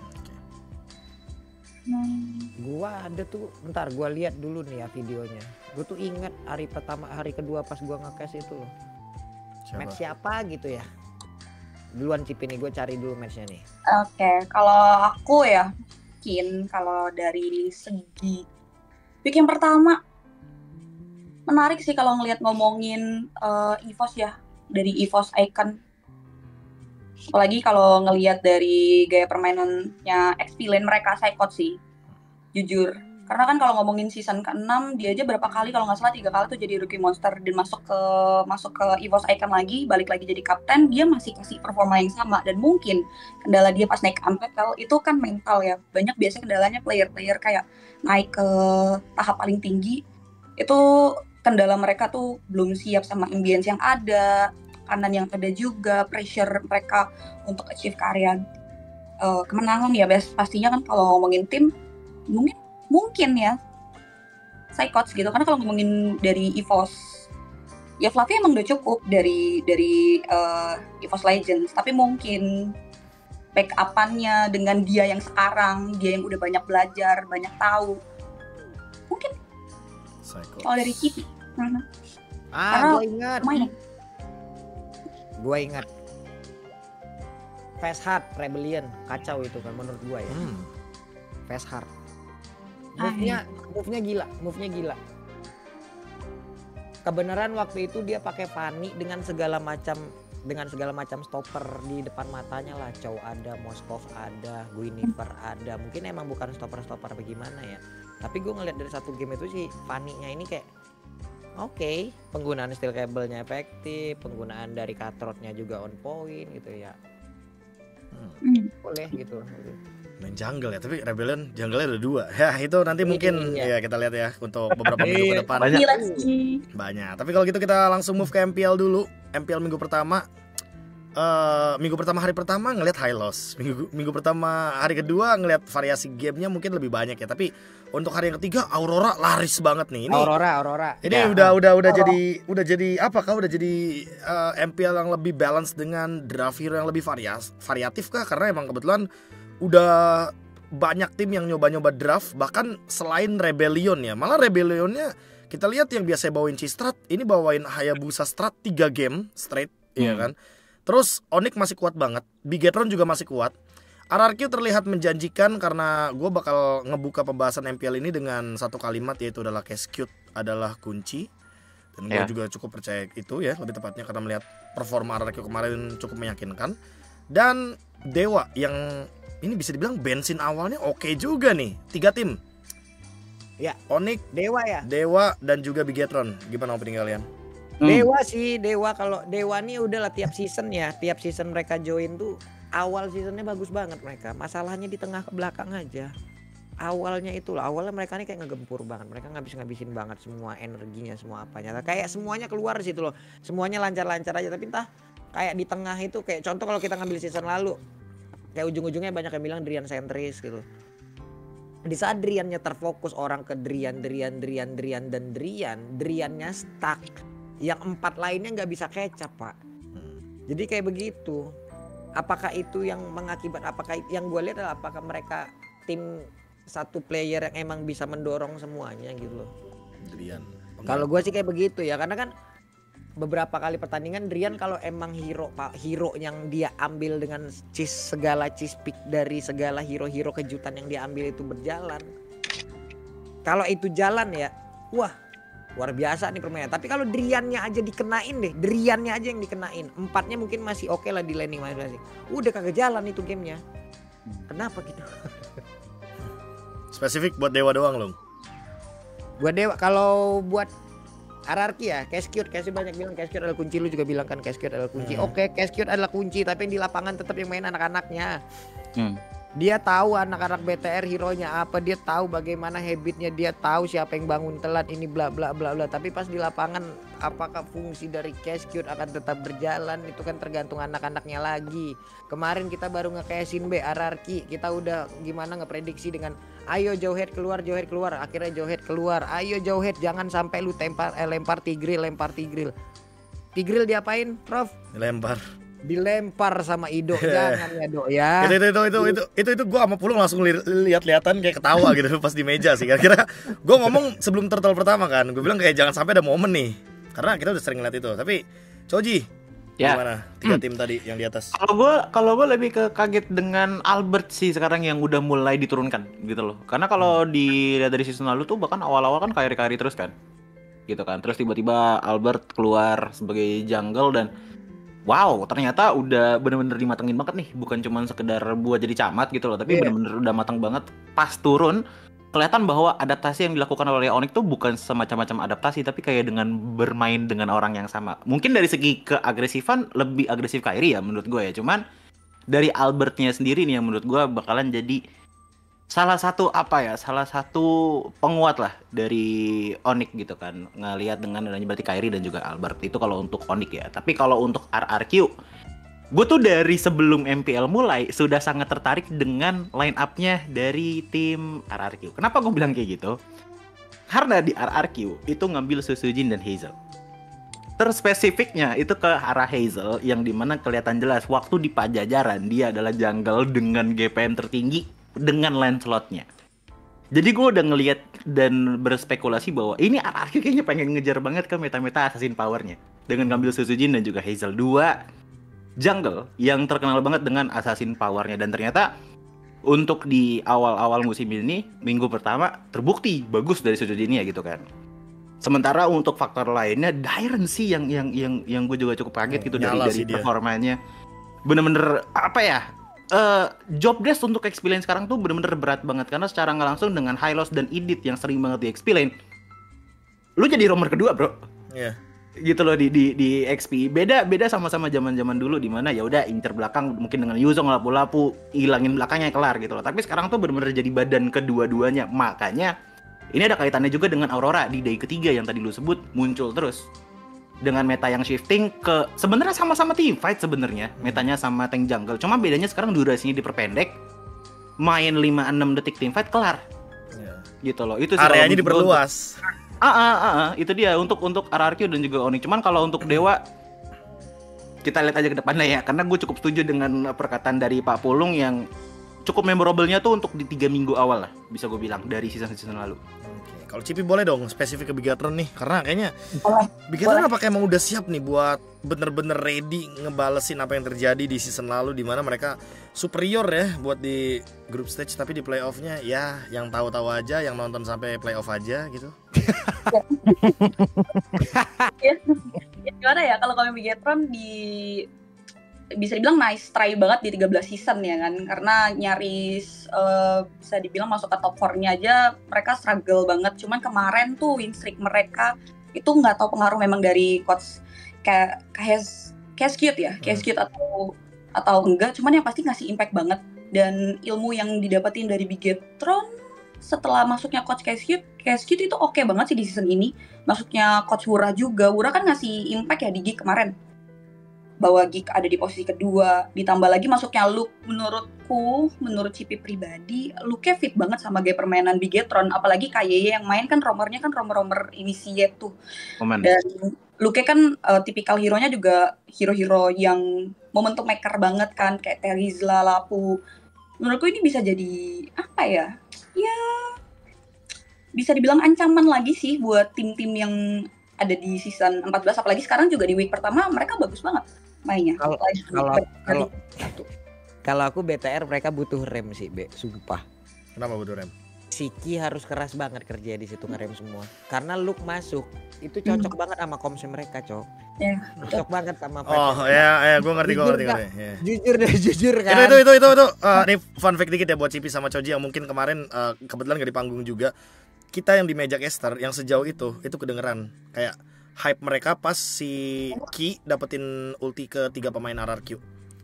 Hmm. Gua ada tuh, bentar gua lihat dulu nih ya videonya. Gua tuh inget hari pertama, hari kedua pas gua nge-cash itu loh. Siapa? Match siapa gitu ya. Duluan Cip ini, gue cari dulu matchnya nih. Oke, kalau aku ya, mungkin kalau dari segi pick yang pertama menarik sih kalau ngelihat ngomongin uh, EVOS ya, dari EVOS Icon. Apalagi kalau ngelihat dari gaya permainannya X P lane mereka, Psychot sih, jujur. Karena kan kalau ngomongin season keenam dia aja berapa kali kalau nggak salah tiga kali tuh jadi rookie monster dan masuk ke masuk ke EVOS Icon lagi, balik lagi jadi kapten, dia masih kasih performa yang sama. Dan mungkin kendala dia pas naik ke Unpetal itu kan mental ya. Banyak biasanya kendalanya player-player kayak naik ke tahap paling tinggi itu kendala mereka tuh belum siap sama ambience yang ada, kanan yang ada juga, pressure mereka untuk achieve karya uh, kemenangan ya. Best pastinya kan kalau ngomongin tim mungkin mungkin ya Psychots gitu, karena kalau ngomongin dari EVOS ya Fluffy emang udah cukup dari dari uh, EVOS Legends, tapi mungkin backup-annya dengan dia yang sekarang, dia yang udah banyak belajar, banyak tahu, mungkin kalau dari Kitty. Uh-huh. Ah, gue ingat. Lumayan. Gue ingat. Fast Heart Rebellion kacau itu kan menurut gue ya. Hmm. Fast Heart. Move-nya, move-nya gila, move-nya gila. Kebenaran waktu itu dia pakai Fanny dengan segala macam dengan segala macam stopper di depan matanya lah. Chow ada, Moskov ada, Guinevere ada. Mungkin emang bukan stopper-stopper bagaimana ya. Tapi gue ngeliat dari satu game itu sih Fanny-nya ini kayak oke, okay. Penggunaan steel cable-nya efektif, penggunaan dari Katrotnya juga on point gitu ya. Hmm. Boleh gitu. Main jungle ya, tapi Rebellion jungle-nya ada dua. Ya itu nanti mungkin iya. Ya kita lihat ya untuk beberapa minggu ke depan. Banyak. Banyak. Tapi kalau gitu kita langsung move ke M P L dulu. M P L minggu pertama. Uh, minggu pertama hari pertama ngelihat high loss. Minggu minggu pertama hari kedua ngelihat variasi gamenya mungkin lebih banyak ya. Tapi untuk hari yang ketiga Aurora laris banget nih. Ini Aurora, Aurora. Ini ya. udah udah udah oh. jadi udah jadi apakah udah jadi uh, M P L yang lebih balance dengan draft hero yang lebih varias, variatif kah? Karena emang kebetulan udah banyak tim yang nyoba-nyoba draft, bahkan selain Rebellion ya. Malah Rebellionnya kita lihat yang biasa bawain C-Strat, ini bawain Hayabusa Strat tiga game straight, hmm. ya kan. Terus Onyx masih kuat banget, Bigetron juga masih kuat. R R Q terlihat menjanjikan karena gue bakal ngebuka pembahasan M P L ini dengan satu kalimat, yaitu adalah Cascade adalah kunci. Dan gue yeah. juga cukup percaya itu ya, lebih tepatnya karena melihat performa R R Q kemarin cukup meyakinkan. Dan Dewa yang ini bisa dibilang bensin awalnya oke okay juga nih. Tiga tim. Ya, Onyx, Dewa ya. Dewa dan juga Bigetron. Gimana opini kalian? Hmm. Dewa sih, Dewa kalau Dewa nih udahlah tiap season ya. Tiap season mereka join tuh awal seasonnya bagus banget mereka. Masalahnya di tengah ke belakang aja. Awalnya itulah, awalnya mereka nih kayak ngegempur banget. Mereka ngabis-ngabisin banget semua energinya, semua apanya. Kayak semuanya keluar situ loh. Semuanya lancar-lancar aja, tapi entah kayak di tengah itu kayak contoh kalau kita ngambil season lalu. Kayak ujung-ujungnya banyak yang bilang Drian sentris gitu. Di saat Driannya terfokus orang ke Drian, Drian, Drian, Drian, dan Drian, Driannya stuck. Yang empat lainnya nggak bisa kecap pak. Jadi kayak begitu. Apakah itu yang mengakibat? Apakah yang gue lihat adalah apakah mereka tim satu player yang emang bisa mendorong semuanya gitu loh. Drian. Kalau gue sih kayak begitu ya, karena kan beberapa kali pertandingan Drian kalau emang hero pak hero yang dia ambil dengan cheese segala cheese pick dari segala hero-hero kejutan yang dia ambil itu berjalan, kalau itu jalan ya wah luar biasa nih permainan. Tapi kalau Driannya aja dikenain deh, Driannya aja yang dikenain, empatnya mungkin masih oke okay lah di landing masing-masing, udah kagak jalan itu gamenya. Kenapa gitu? Spesifik buat Dewa doang loh. Buat Dewa, kalau buat R R Q ya, Cascade, Cascade banyak bilang Cascade adalah kunci, lu juga bilang kan Cascade adalah kunci. Hmm. Oke, Cascade adalah kunci, tapi yang di lapangan tetap yang main anak-anaknya. Hmm. Dia tahu anak-anak B T R hero-nya apa, dia tahu bagaimana habitnya, dia tahu siapa yang bangun telat ini bla bla bla bla. Tapi pas di lapangan apakah fungsi dari Cascade akan tetap berjalan itu kan tergantung anak-anaknya lagi. Kemarin kita baru nge-cashin B R R Q, kita udah gimana ngeprediksi dengan ayo Jauhead keluar, Jauhead keluar, akhirnya Jauhead keluar. Ayo Jauhead jangan sampai lu tempar eh, lempar Tigreal, lempar Tigreal. Tigreal diapain, Prof? Dilempar. Dilempar sama Ido, jangan ya Dok ya. Itu itu itu itu itu itu, itu gue sama Pulung langsung li- lihat-lihatan kayak ketawa gitu pas di meja sih. Kira-kira gue ngomong sebelum turtle pertama kan, gue bilang kayak jangan sampai ada momen nih, karena kita udah sering lihat itu. Tapi Choji, ya. Gimana tiga hmm. tim tadi yang di atas? Kalau gue kalau gue lebih ke kaget dengan Albert sih sekarang yang udah mulai diturunkan gitu loh. Karena kalau hmm. dilihat dari season lalu tuh bahkan awal-awal kan kari-kari terus kan, gitu kan. Terus tiba-tiba Albert keluar sebagai jungle dan wow, ternyata udah bener-bener dimatengin banget nih. Bukan cuma sekedar buat jadi camat gitu loh, tapi yeah. bener-bener udah matang banget. Pas turun, kelihatan bahwa adaptasi yang dilakukan oleh Onyx tuh bukan semacam-macam adaptasi, tapi kayak dengan bermain dengan orang yang sama. Mungkin dari segi keagresifan lebih agresif Kairi ya menurut gue ya. Cuman dari Albertnya sendiri nih yang menurut gue bakalan jadi salah satu apa ya, salah satu penguat lah dari Onyx gitu kan. Ngelihat dengan adanya berarti Kairi dan juga Albert itu kalau untuk Onyx ya. Tapi kalau untuk R R Q, gue tuh dari sebelum M P L mulai sudah sangat tertarik dengan line up-nya dari tim R R Q. Kenapa gue bilang kayak gitu? Karena di R R Q itu ngambil Susujin dan Hazel. Terspesifiknya itu ke arah Hazel yang dimana kelihatan jelas waktu di Pajajaran dia adalah jungle dengan G P M tertinggi dengan Lancelot-nya. Jadi gue udah ngelihat dan berspekulasi bahwa ini R R Q kayaknya pengen ngejar banget ke meta-meta assassin power-nya dengan ngambil Susujin dan juga Hazel, dua jungle yang terkenal banget dengan assassin power-nya. Dan ternyata untuk di awal-awal musim ini, minggu pertama terbukti bagus dari Susujin ya gitu kan. Sementara untuk faktor lainnya, Dairen sih yang yang yang yang gue juga cukup kaget gitu dari dari performanya. Bener-bener apa ya? Uh, job desk untuk X-P-Lane sekarang tuh bener-bener berat banget karena secara nggak langsung dengan Hylos dan Edith yang sering banget di X-P-Lane, lu jadi romer kedua bro. Iya. Yeah. Gitu loh di di di X P. Beda beda sama-sama zaman-zaman dulu di mana ya udah incer belakang mungkin dengan Yuzong lapu-lapu hilangin belakangnya kelar gitu loh. Tapi sekarang tuh bener-bener jadi badan kedua-duanya. Makanya ini ada kaitannya juga dengan Aurora di day ketiga yang tadi lu sebut muncul terus. Dengan meta yang shifting ke sebenarnya sama-sama team fight sebenarnya, metanya sama tank jungle. Cuma bedanya sekarang durasinya diperpendek. Main lima enam detik team fight kelar. Yeah. Gitu loh. Itu areanya diperluas. Ah, ah, ah, ah, itu dia untuk untuk R R Q dan juga Onyx. Cuman kalau untuk Dewa kita lihat aja ke depannya ya, karena gue cukup setuju dengan perkataan dari Pak Pulung yang cukup memorable-nya tuh untuk di tiga minggu awal lah, bisa gue bilang dari season-season lalu. Oke, kalau Cipi boleh dong spesifik ke Bigatron nih, karena kayaknya Bigatron apakah emang udah siap nih buat bener-bener ready ngebalesin apa yang terjadi di season lalu, di mana mereka superior ya buat di group stage, tapi di playoff-nya ya yang tahu-tahu aja, yang nonton sampai playoff aja gitu. Ya, gimana ya kalau kami Bigatron di bisa dibilang nice try banget di tiga belas season ya kan, karena nyaris uh, bisa dibilang masuk ke top empat-nya aja mereka struggle banget. Cuman kemarin tuh win streak mereka itu nggak tahu pengaruh memang dari coach kayak Cass Cute ya, Cass Cute atau atau enggak, cuman yang pasti ngasih impact banget. Dan ilmu yang didapetin dari Bigatron setelah masuknya coach Cass Cute, Cass Cute itu oke okay banget sih di season ini. Masuknya coach Wura juga, Wura kan ngasih impact ya di Geek kemarin, bahwa Geek ada di posisi kedua, ditambah lagi masuknya Luke. Menurutku, menurut Cipi pribadi, Luke fit banget sama gaya permainan Bigatron. Apalagi K Y Y yang main kan romernya kan romer-romer initiate tuh. Amen. Dan Luke kan uh, tipikal hero-nya juga hero-hero yang momentum maker banget kan, kayak Terizla, Lapu. Menurutku ini bisa jadi apa ya? Ya bisa dibilang ancaman lagi sih buat tim-tim yang ada di season empat belas, apalagi sekarang juga di week pertama mereka bagus banget mainnya. Kalau kalau kalau kalau aku B T R mereka butuh rem sih, Be, sumpah. Kenapa butuh rem? Siki harus keras banget kerja di situ ngerem semua. Karena Luke masuk itu cocok hmm. banget sama komsnya mereka, Cok. Ya, cocok banget sama Oh, ya, ya, gue ngerti, gue ngerti, ngerti. Ya. Jujur deh, jujur kan. Itu, itu, itu, itu, itu. Uh, ini fun fact dikit ya buat Cipi sama Choji yang mungkin kemarin uh, kebetulan gak di panggung juga. Kita yang di meja caster yang sejauh itu, itu kedengeran kayak hype mereka pas si Ki dapetin ulti ke tiga pemain R R Q.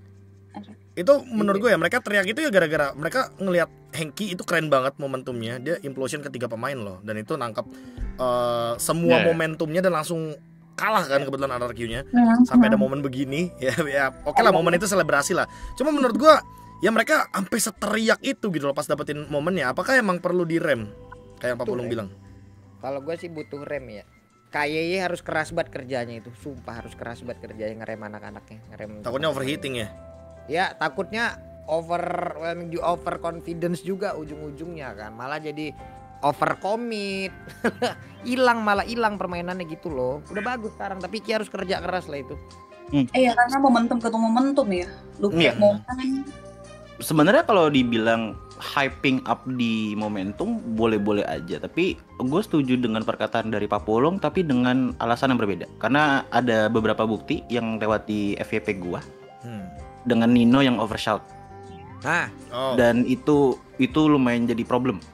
Itu menurut gue ya, mereka teriak itu ya gara-gara mereka ngelihat Hengki itu keren banget momentumnya, dia implosion ke tiga pemain loh, dan itu nangkap uh, semua yeah. momentumnya dan langsung kalah kan kebetulan R R Q-nya sampai ada momen begini ya, ya oke okay lah, momen itu selebrasi lah. Cuma menurut gue ya mereka sampai seteriak itu gitu loh pas dapetin momennya. Apakah emang perlu direm kayak Pak Pulung bilang? Kalau gue sih butuh rem ya. K Y Y harus keras banget kerjanya itu, sumpah harus keras banget kerjanya ngerem anak-anaknya, ngerem. Takutnya overheating ya? Ya takutnya over over confidence juga ujung-ujungnya kan, malah jadi over commit, hilang malah hilang permainannya gitu loh. Udah bagus sekarang tapi Ki harus kerja keras lah itu. Hmm. Eh ya karena momentum ketemu momentum ya, lu kayak mau kan. Sebenarnya kalau dibilang hyping up di momentum boleh-boleh aja, tapi gue setuju dengan perkataan dari Pak Pulung tapi dengan alasan yang berbeda. Karena ada beberapa bukti yang lewat di F Y P gue hmm. dengan Nino yang overshout. Nah, oh. Dan itu itu lumayan jadi problem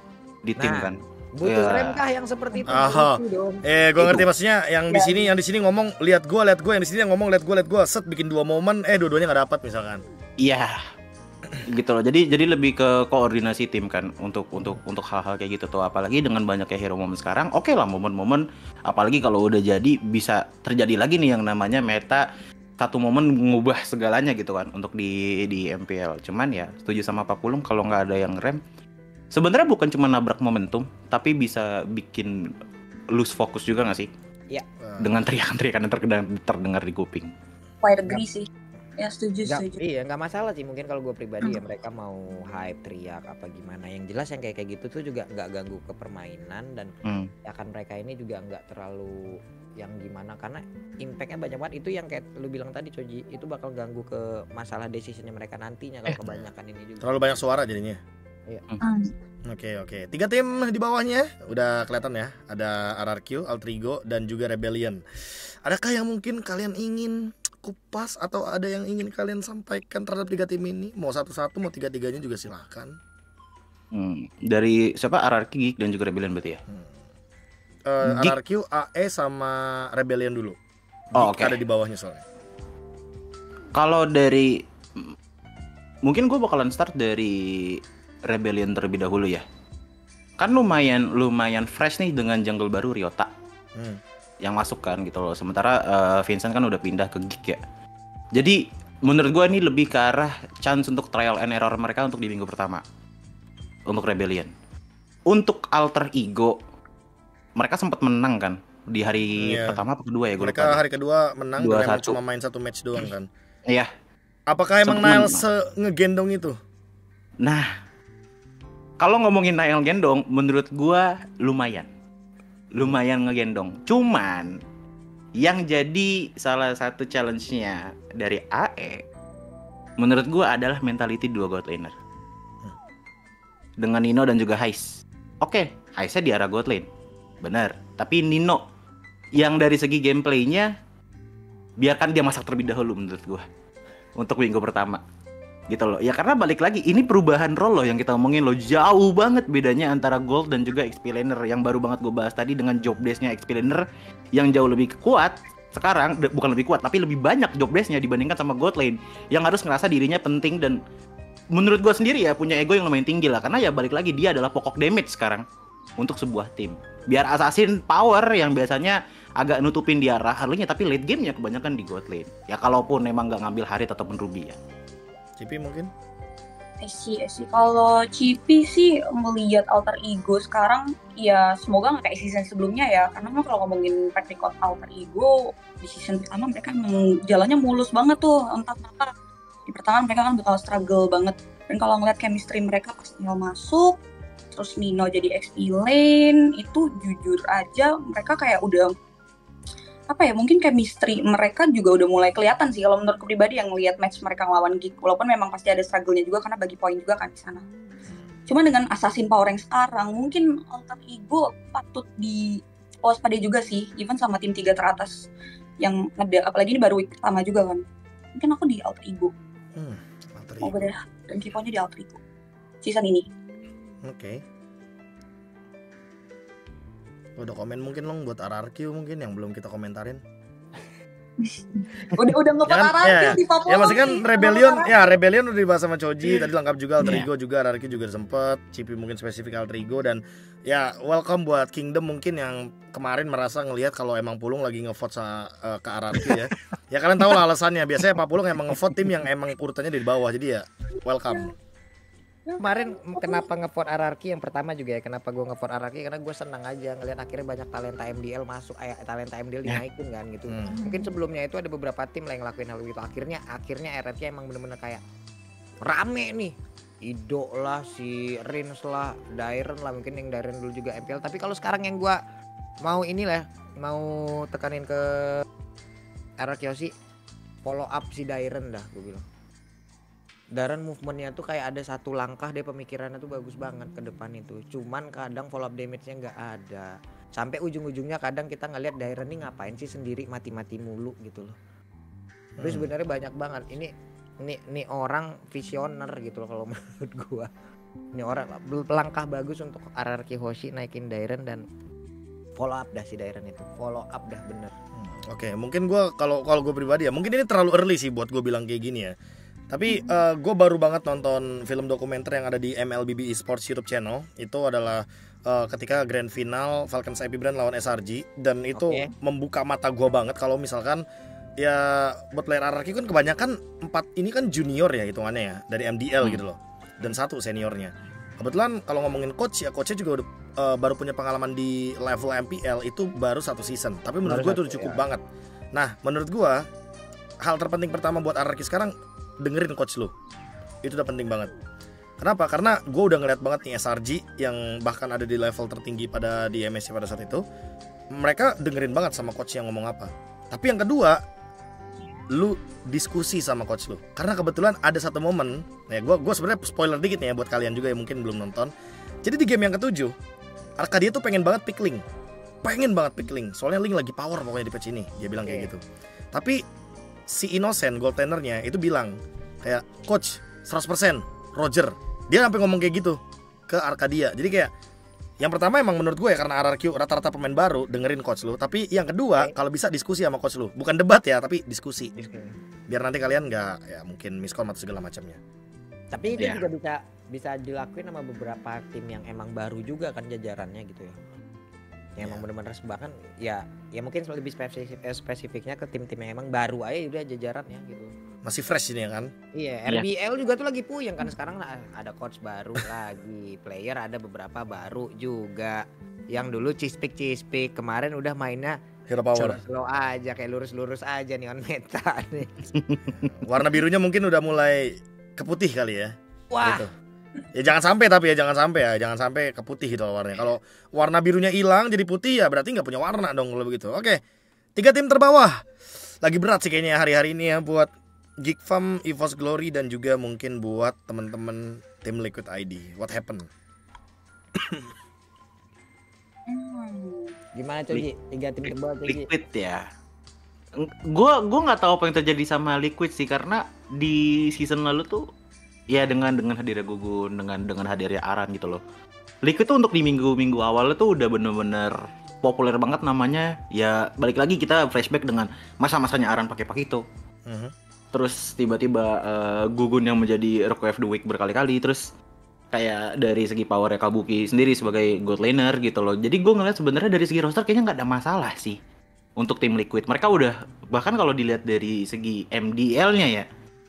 di tim Nah, kan. butuh Ya. rem kah yang seperti itu? Aha. Butuh dong. Eh, gue Itu. ngerti maksudnya yang di Ya. sini yang di sini ngomong lihat gue, lihat gue, yang di sini yang ngomong lihat gue, lihat gue, set bikin dua momen, eh dua-duanya nggak dapat misalkan. Iya. Gitu loh. Jadi jadi lebih ke koordinasi tim kan untuk untuk untuk hal-hal kayak gitu tuh, apalagi dengan banyaknya hero moment sekarang. Oke lah momen-momen, apalagi kalau udah jadi bisa terjadi lagi nih yang namanya meta satu momen mengubah segalanya gitu kan untuk di di M P L. Cuman ya setuju sama Pak Pulung kalau nggak ada yang rem. Sebenarnya bukan cuma nabrak momentum, tapi bisa bikin lose fokus juga nggak sih? Iya. Dengan teriakan-teriakan yang terdengar, terdengar di kuping. Quite agree sih. Ya setuju Nggak, setuju. iya nggak masalah sih, mungkin kalau gue pribadi ya mereka mau hype teriak apa gimana, yang jelas yang kayak kayak gitu tuh juga nggak ganggu ke permainan, dan Hmm. ya kan mereka ini juga nggak terlalu yang gimana, karena impactnya banyak banget. Itu yang kayak lu bilang tadi Coji, itu bakal ganggu ke masalah decisionnya mereka nantinya kalau kebanyakan ini juga. Terlalu banyak suara jadinya. Hmm. Oke oke. Tiga tim di bawahnya udah kelihatan ya. Ada R R Q, Altrigo dan juga Rebellion. Adakah yang mungkin kalian ingin kupas atau ada yang ingin kalian sampaikan terhadap tiga tim ini? Mau satu-satu, mau tiga-tiganya juga silahkan. Hmm. Dari siapa? R R Q Geek dan juga Rebellion berarti ya? Uh, Geek. R R Q, A E sama Rebellion dulu. Oh, Geek oke. ada di bawahnya soalnya. Kalau dari m- mungkin gue bakalan start dari Rebellion terlebih dahulu ya. Kan lumayan lumayan fresh nih dengan jungle baru Ryota Hmm. yang masuk kan gitu loh. Sementara eh, Vincent kan udah pindah ke Geek ya. Jadi menurut gue ini lebih ke arah chance untuk trial and error mereka untuk di minggu pertama. Untuk Rebellion. Untuk Alter Ego mereka sempat menang kan di hari Iya. pertama atau kedua ya gue Mereka lupa. hari kedua menang Dua dan emang satu. cuma main satu match doang kan. Iya. Apakah emang Sempet Niles menang. se- ngegendong itu? Nah, kalau ngomongin Nail gendong, menurut gua lumayan, lumayan ngegendong. Cuman yang jadi salah satu challenge-nya dari A E, menurut gua adalah mentality dua god laner. Dengan Nino dan juga Hais. Oke, Haisnya di arah god lane, bener. Tapi Nino, yang dari segi gameplaynya, biarkan dia masak terlebih dahulu menurut gua untuk minggu pertama. Gitu loh. Ya karena balik lagi ini perubahan role loh yang kita omongin loh, jauh banget bedanya antara gold dan juga X P laner yang baru banget gue bahas tadi dengan job desk-nya X P laner yang jauh lebih kuat sekarang, de- bukan lebih kuat tapi lebih banyak job desk-nya dibandingkan sama gold lane yang harus ngerasa dirinya penting dan menurut gue sendiri ya punya ego yang lumayan tinggi lah, karena ya balik lagi dia adalah pokok damage sekarang untuk sebuah tim. Biar assassin power yang biasanya agak nutupin di arah early-nya tapi late game-nya kebanyakan di god lane. Ya kalaupun emang nggak ngambil Harit ataupun Ruby ya. Cipi mungkin? I see, I see. Kalau Cipi sih melihat Alter Ego sekarang, ya semoga nggak kayak season sebelumnya ya. Karena kan kalau ngomongin track record Alter Ego di season pertama mereka emang jalannya mulus banget tuh. Entah-entah di pertengahan mereka kan bakal struggle banget. Dan kalau ngeliat chemistry mereka pas tinggal masuk, terus Nino jadi X P lane, itu jujur aja mereka kayak udah apa ya, mungkin chemistry mereka juga udah mulai kelihatan sih kalau menurutku pribadi yang lihat match mereka ngelawan Geek, walaupun memang pasti ada struggle-nya juga karena bagi poin juga kan di sana. Cuma dengan assassin power yang sekarang mungkin Alter Ego patut di waspadai juga sih, even sama tim tiga teratas yang ngede, apalagi ini baru week pertama juga kan. Mungkin aku di Alter Ego. Hmm, Alter Mau Ego. bedah dan kiponya di Alter Ego season ini. Oke. Udah komen mungkin long buat R R Q mungkin yang belum kita komentarin. Udah udah ngevote Ya kan, R R Q ya, di Papua. Ya masih kan nih. Rebellion, Ngevote ya Rebellion udah dibahas sama Choji, tadi lengkap juga Alter Iya. Ego juga, R R Q juga sempet, Cipi mungkin spesifik Alter Ego, dan ya welcome buat Kingdom mungkin yang kemarin merasa ngelihat kalau emang Pulung lagi ngevote sa, uh, ke R R Q ya. Ya kalian tahu lah alasannya, biasanya Pak Pulung emang ngevote tim yang emang urutannya di bawah, jadi ya welcome. Kemarin kenapa ngevote R R Q yang pertama juga ya, kenapa gue ngevote R R Q karena gue senang aja ngelihat akhirnya banyak talenta M D L masuk, eh, talenta M D L dinaikin kan gitu. Hmm. Mungkin sebelumnya itu ada beberapa tim lah yang ngelakuin hal gitu. Akhirnya akhirnya R R Q emang bener-bener kayak rame nih. Ido lah, si Rins lah, Dairen lah, mungkin yang Dairen dulu juga M P L. Tapi kalau sekarang yang gue mau inilah, mau tekanin ke R R Q sih follow up si Dairen dah gue bilang. Daren movementnya tuh kayak ada satu langkah, dia pemikirannya tuh bagus banget ke depan itu. Cuman kadang follow up damage-nya nggak ada. Sampai ujung-ujungnya kadang kita ngelihat Daren ini ngapain sih sendiri mati-mati mulu gitu loh. Terus Hmm. sebenarnya banyak banget ini ini ini orang visioner gitu loh kalau menurut gua. Ini orang langkah bagus untuk R R Q Hoshi naikin Dairen dan follow up dah si Dairen itu. Follow up dah bener. Hmm, Oke, okay. mungkin gue kalau kalau gue pribadi ya, mungkin ini terlalu early sih buat gue bilang kayak gini ya. Tapi uh, gue baru banget nonton film dokumenter yang ada di M L B B Esports YouTube channel. Itu adalah uh, ketika grand final Falcons I P Brand lawan S R G, dan itu okay. membuka mata gue banget kalau misalkan ya buat player R R Q kan kebanyakan empat ini kan junior ya hitungannya ya dari M D L hmm. gitu loh, dan satu seniornya. Kebetulan kalau ngomongin coach ya, coachnya juga udah, uh, baru punya pengalaman di level M P L itu baru satu season. Tapi menurut gue itu udah cukup ya. banget. Nah menurut gue hal terpenting pertama buat R R Q sekarang, dengerin coach lu. Itu udah penting banget. Kenapa? Karena gue udah ngeliat banget nih S R G yang bahkan ada di level tertinggi pada di M S C pada saat itu. Mereka dengerin banget sama coach yang ngomong apa. Tapi yang kedua, lu diskusi sama coach lu. Karena kebetulan ada satu momen, ya gue gue sebenarnya spoiler dikit nih ya buat kalian juga yang mungkin belum nonton. Jadi di game yang ketujuh, Arcadia tuh pengen banget pick Link. Pengen banget pick Link. Soalnya Link lagi power pokoknya di patch ini. Dia bilang kayak gitu. Tapi si Innocent goaltendernya itu bilang kayak, coach seratus persen Roger. Dia sampai ngomong kayak gitu ke Arcadia. Jadi kayak yang pertama emang menurut gue ya, karena R R Q rata-rata pemain baru, dengerin coach lu. Tapi yang kedua, okay. kalau bisa diskusi sama coach lu. Bukan debat ya, tapi diskusi. Biar nanti kalian gak ya mungkin miskom atau segala macamnya. Tapi itu yeah. juga bisa bisa dilakuin sama beberapa tim yang emang baru juga kan jajarannya gitu ya. Yang yeah. emang benar-benar bahkan ya ya mungkin lebih spesifik, eh, spesifiknya ke tim-tim yang emang baru aja udah jajarannya gitu. Masih fresh ini ya kan? Iya, R B L yeah. juga tuh lagi puyeng kan sekarang ada coach baru lagi, player ada beberapa baru juga. Yang dulu cispik-cispik, kemarin udah mainnya Hero Power. Slow aja kayak lurus-lurus aja nih on meta nih. Warna birunya mungkin udah mulai keputih kali ya. Wah. Gitu. Ya jangan sampai tapi ya jangan sampai ya, jangan sampai keputih gitu warnanya. Kalau warna birunya hilang jadi putih ya berarti nggak punya warna dong kalau begitu. Oke, tiga tim terbawah lagi berat sih kayaknya hari-hari ini ya buat Geek Fam, EVOS Glory, dan juga mungkin buat teman-teman tim Liquid I D. What happened? Gimana tuh Gi? Tiga tim terbawah tuh Gi? Liquid ya. Gua gua nggak tahu apa yang terjadi sama Liquid sih, karena di season lalu tuh ya dengan dengan hadirnya Gugun, dengan dengan hadirnya Aran gitu loh. Liquid tuh untuk di minggu-minggu awal tuh udah bener-bener populer banget namanya. Ya balik lagi kita flashback dengan masa-masanya Aran pakai Pakito. Uh-huh. Terus tiba-tiba uh, Gugun yang menjadi Rookie of the Week berkali-kali. Terus kayak dari segi powernya Kabuki sendiri sebagai gold laner gitu loh. Jadi gue ngeliat sebenarnya dari segi roster kayaknya nggak ada masalah sih untuk tim Liquid. Mereka udah, bahkan kalau dilihat dari segi M D L-nya ya,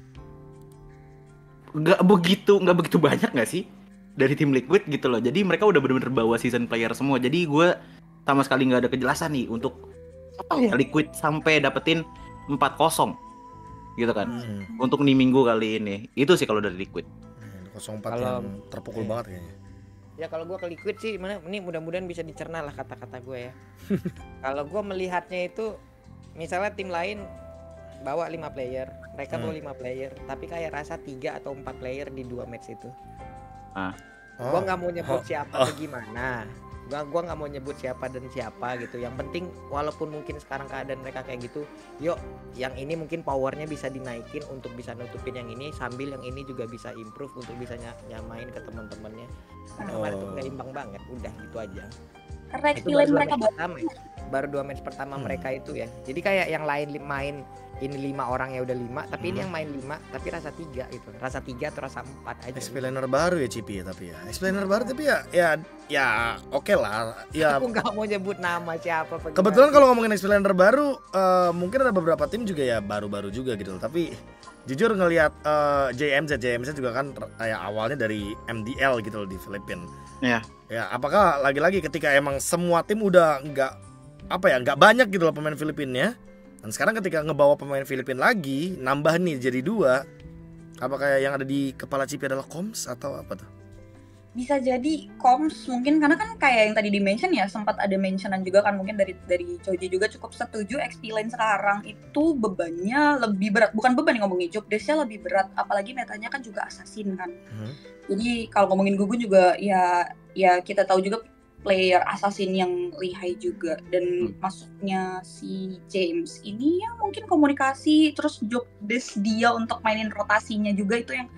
nggak begitu nggak begitu banyak nggak sih dari tim Liquid gitu loh. Jadi mereka udah benar-benar bawa season player semua. Jadi gue sama sekali nggak ada kejelasan nih untuk apa ya Liquid sampai dapetin empat kosong gitu kan hmm. untuk di minggu kali ini. Itu sih kalau dari Liquid. nol empat kalau, yang terpukul eh. banget kayaknya. Ya kalau gue ke Liquid sih, mana ini mudah-mudahan bisa dicerna lah kata-kata gue ya. Kalau gue melihatnya itu, misalnya tim lain bawa lima player, mereka hmm. bawa lima player, tapi kayak rasa tiga atau empat player di dua match itu. Ah. Oh. Gue nggak mau nyebut oh. siapa oh. atau gimana. Gua gua nggak mau nyebut siapa dan siapa gitu. Yang penting walaupun mungkin sekarang keadaan mereka kayak gitu, yuk yang ini mungkin powernya bisa dinaikin untuk bisa nutupin yang ini, sambil yang ini juga bisa improve untuk bisa ny- nyamain ke teman-temannya. Karena oh. kemarin tuh nggak imbang banget, udah gitu aja. Karena skill mereka pertama, ya. baru dua match pertama hmm. mereka itu ya. Jadi kayak yang lain main ini lima orang ya udah lima, tapi hmm. ini yang main lima tapi rasa tiga gitu, rasa tiga atau rasa empat aja. Explainer gitu. Baru ya Cipi ya tapi ya. Explainer baru tapi ya ya ya oke okay lah. Ya. Aku nggak mau nyebut nama siapa. Kebetulan kalau ngomongin explainer baru, uh, mungkin ada beberapa tim juga ya baru-baru juga gitu. Tapi jujur ngelihat uh, J M Z J M Z juga kan kayak awalnya dari M D L gitu loh di Filipina. Ya. Ya apakah lagi-lagi ketika emang semua tim udah nggak apa ya nggak banyak gitu loh pemain Filipinnya. Dan sekarang ketika ngebawa pemain Filipina lagi, nambah nih jadi dua, apakah yang ada di kepala Cipi adalah Koms atau apa tuh? Bisa jadi Koms mungkin, karena kan kayak yang tadi di-mention ya, sempat ada mentionan juga kan mungkin dari dari Choji juga cukup setuju X P Lane sekarang itu bebannya lebih berat. Bukan beban yang ngomongin job desknya lebih berat, apalagi metanya kan juga assassin kan. Hmm. Jadi kalau ngomongin Gugun juga ya ya kita tahu juga player assassin yang lihai juga, dan hmm. masuknya si James ini ya mungkin komunikasi terus job desk dia untuk mainin rotasinya juga itu yang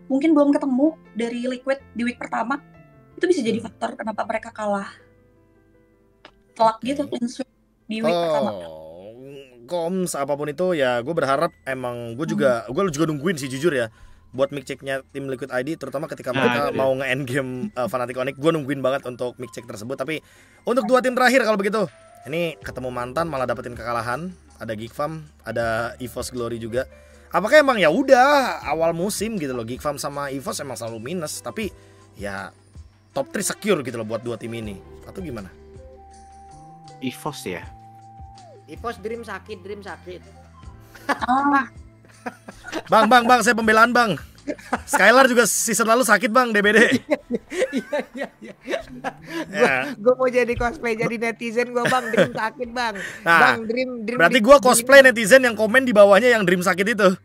mungkin belum ketemu dari Liquid di week pertama. Itu bisa jadi Hmm. faktor kenapa mereka kalah telak Oke. gitu clean sweep di week pertama. Oh, koms apapun itu ya, gue berharap emang gue juga gue juga nungguin sih jujur ya buat mic checknya tim Liquid I D, terutama ketika Nah, mereka itu dia. mau nge-end game uh, Fnatic Onyx, gue nungguin banget untuk mic check tersebut. Tapi untuk dua tim terakhir kalau begitu, ini ketemu mantan malah dapetin kekalahan, ada Geek Farm, ada EVOS Glory juga. Apakah emang ya udah awal musim gitu loh, Geek Farm sama EVOS emang selalu minus, tapi ya top tiga secure gitu loh buat dua tim ini, atau gimana? EVOS ya. EVOS Dream sakit, Dream sakit. Ah, Bang, bang, bang, saya pembelaan bang. Skylar juga season lalu sakit bang, D B D. Iya iya iya. Ya. Gue mau jadi cosplay jadi netizen gue bang, Dream sakit bang. Nah, Bang Dream Dream. Berarti di- gue di- cosplay netizen yang komen di bawahnya yang Dream sakit itu.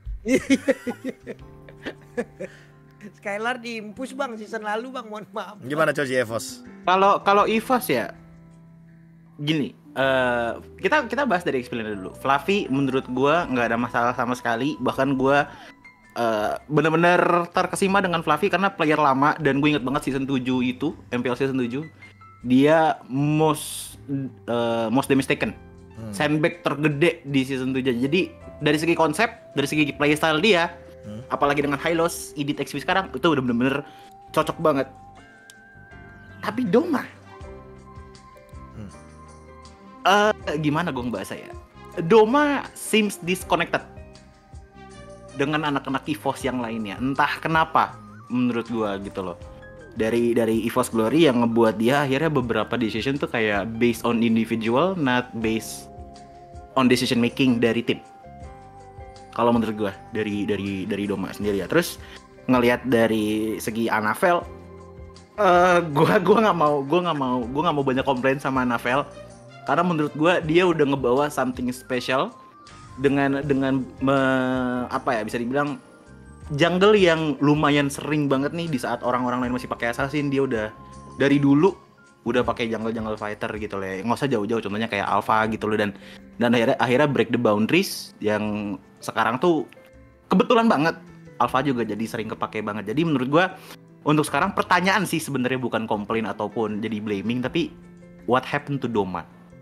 Skylar diimpus bang season lalu bang, mohon maaf. Gimana coach EVOS? Kalau kalau EVOS ya gini, eh kita kita bahas dari experience dulu. Fluffy menurut gua nggak ada masalah sama sekali, bahkan gua eh bener-bener terkesima dengan Fluffy karena player lama, dan gue inget banget season tujuh itu, M P L season tujuh, dia most eh, most damage taken, Hmm. sandbag tergede di season tujuh. Jadi dari segi konsep, dari segi playstyle dia, Hmm. apalagi dengan high loss edit X P sekarang, itu udah bener-bener cocok banget. Tapi Doma, Hmm. eh gimana gue ngebahasa ya? Doma seems disconnected dengan anak-anak EVOS yang lainnya. Entah kenapa, menurut gue gitu loh. Dari dari EVOS Glory yang ngebuat dia akhirnya beberapa decision tuh kayak based on individual, not based on decision making dari tim. Kalau menurut gue dari dari dari Doma sendiri ya. Terus ngelihat dari segi Anavel, eh gua gua nggak mau gua nggak mau gua nggak mau banyak komplain sama Anavel, karena menurut gua dia udah ngebawa something special dengan dengan me- apa ya, bisa dibilang jungle yang lumayan sering banget nih di saat orang-orang lain masih pakai assassin, dia udah dari dulu udah pakai jungle jungle fighter gitu loh ya. Nggak usah jauh-jauh, contohnya kayak Alpha gitu loh, dan dan akhirnya akhirnya break the boundaries yang sekarang tuh kebetulan banget Alpha juga jadi sering kepake banget. Jadi menurut gua untuk sekarang pertanyaan sih sebenarnya bukan komplain ataupun jadi blaming, tapi what happened to Doma?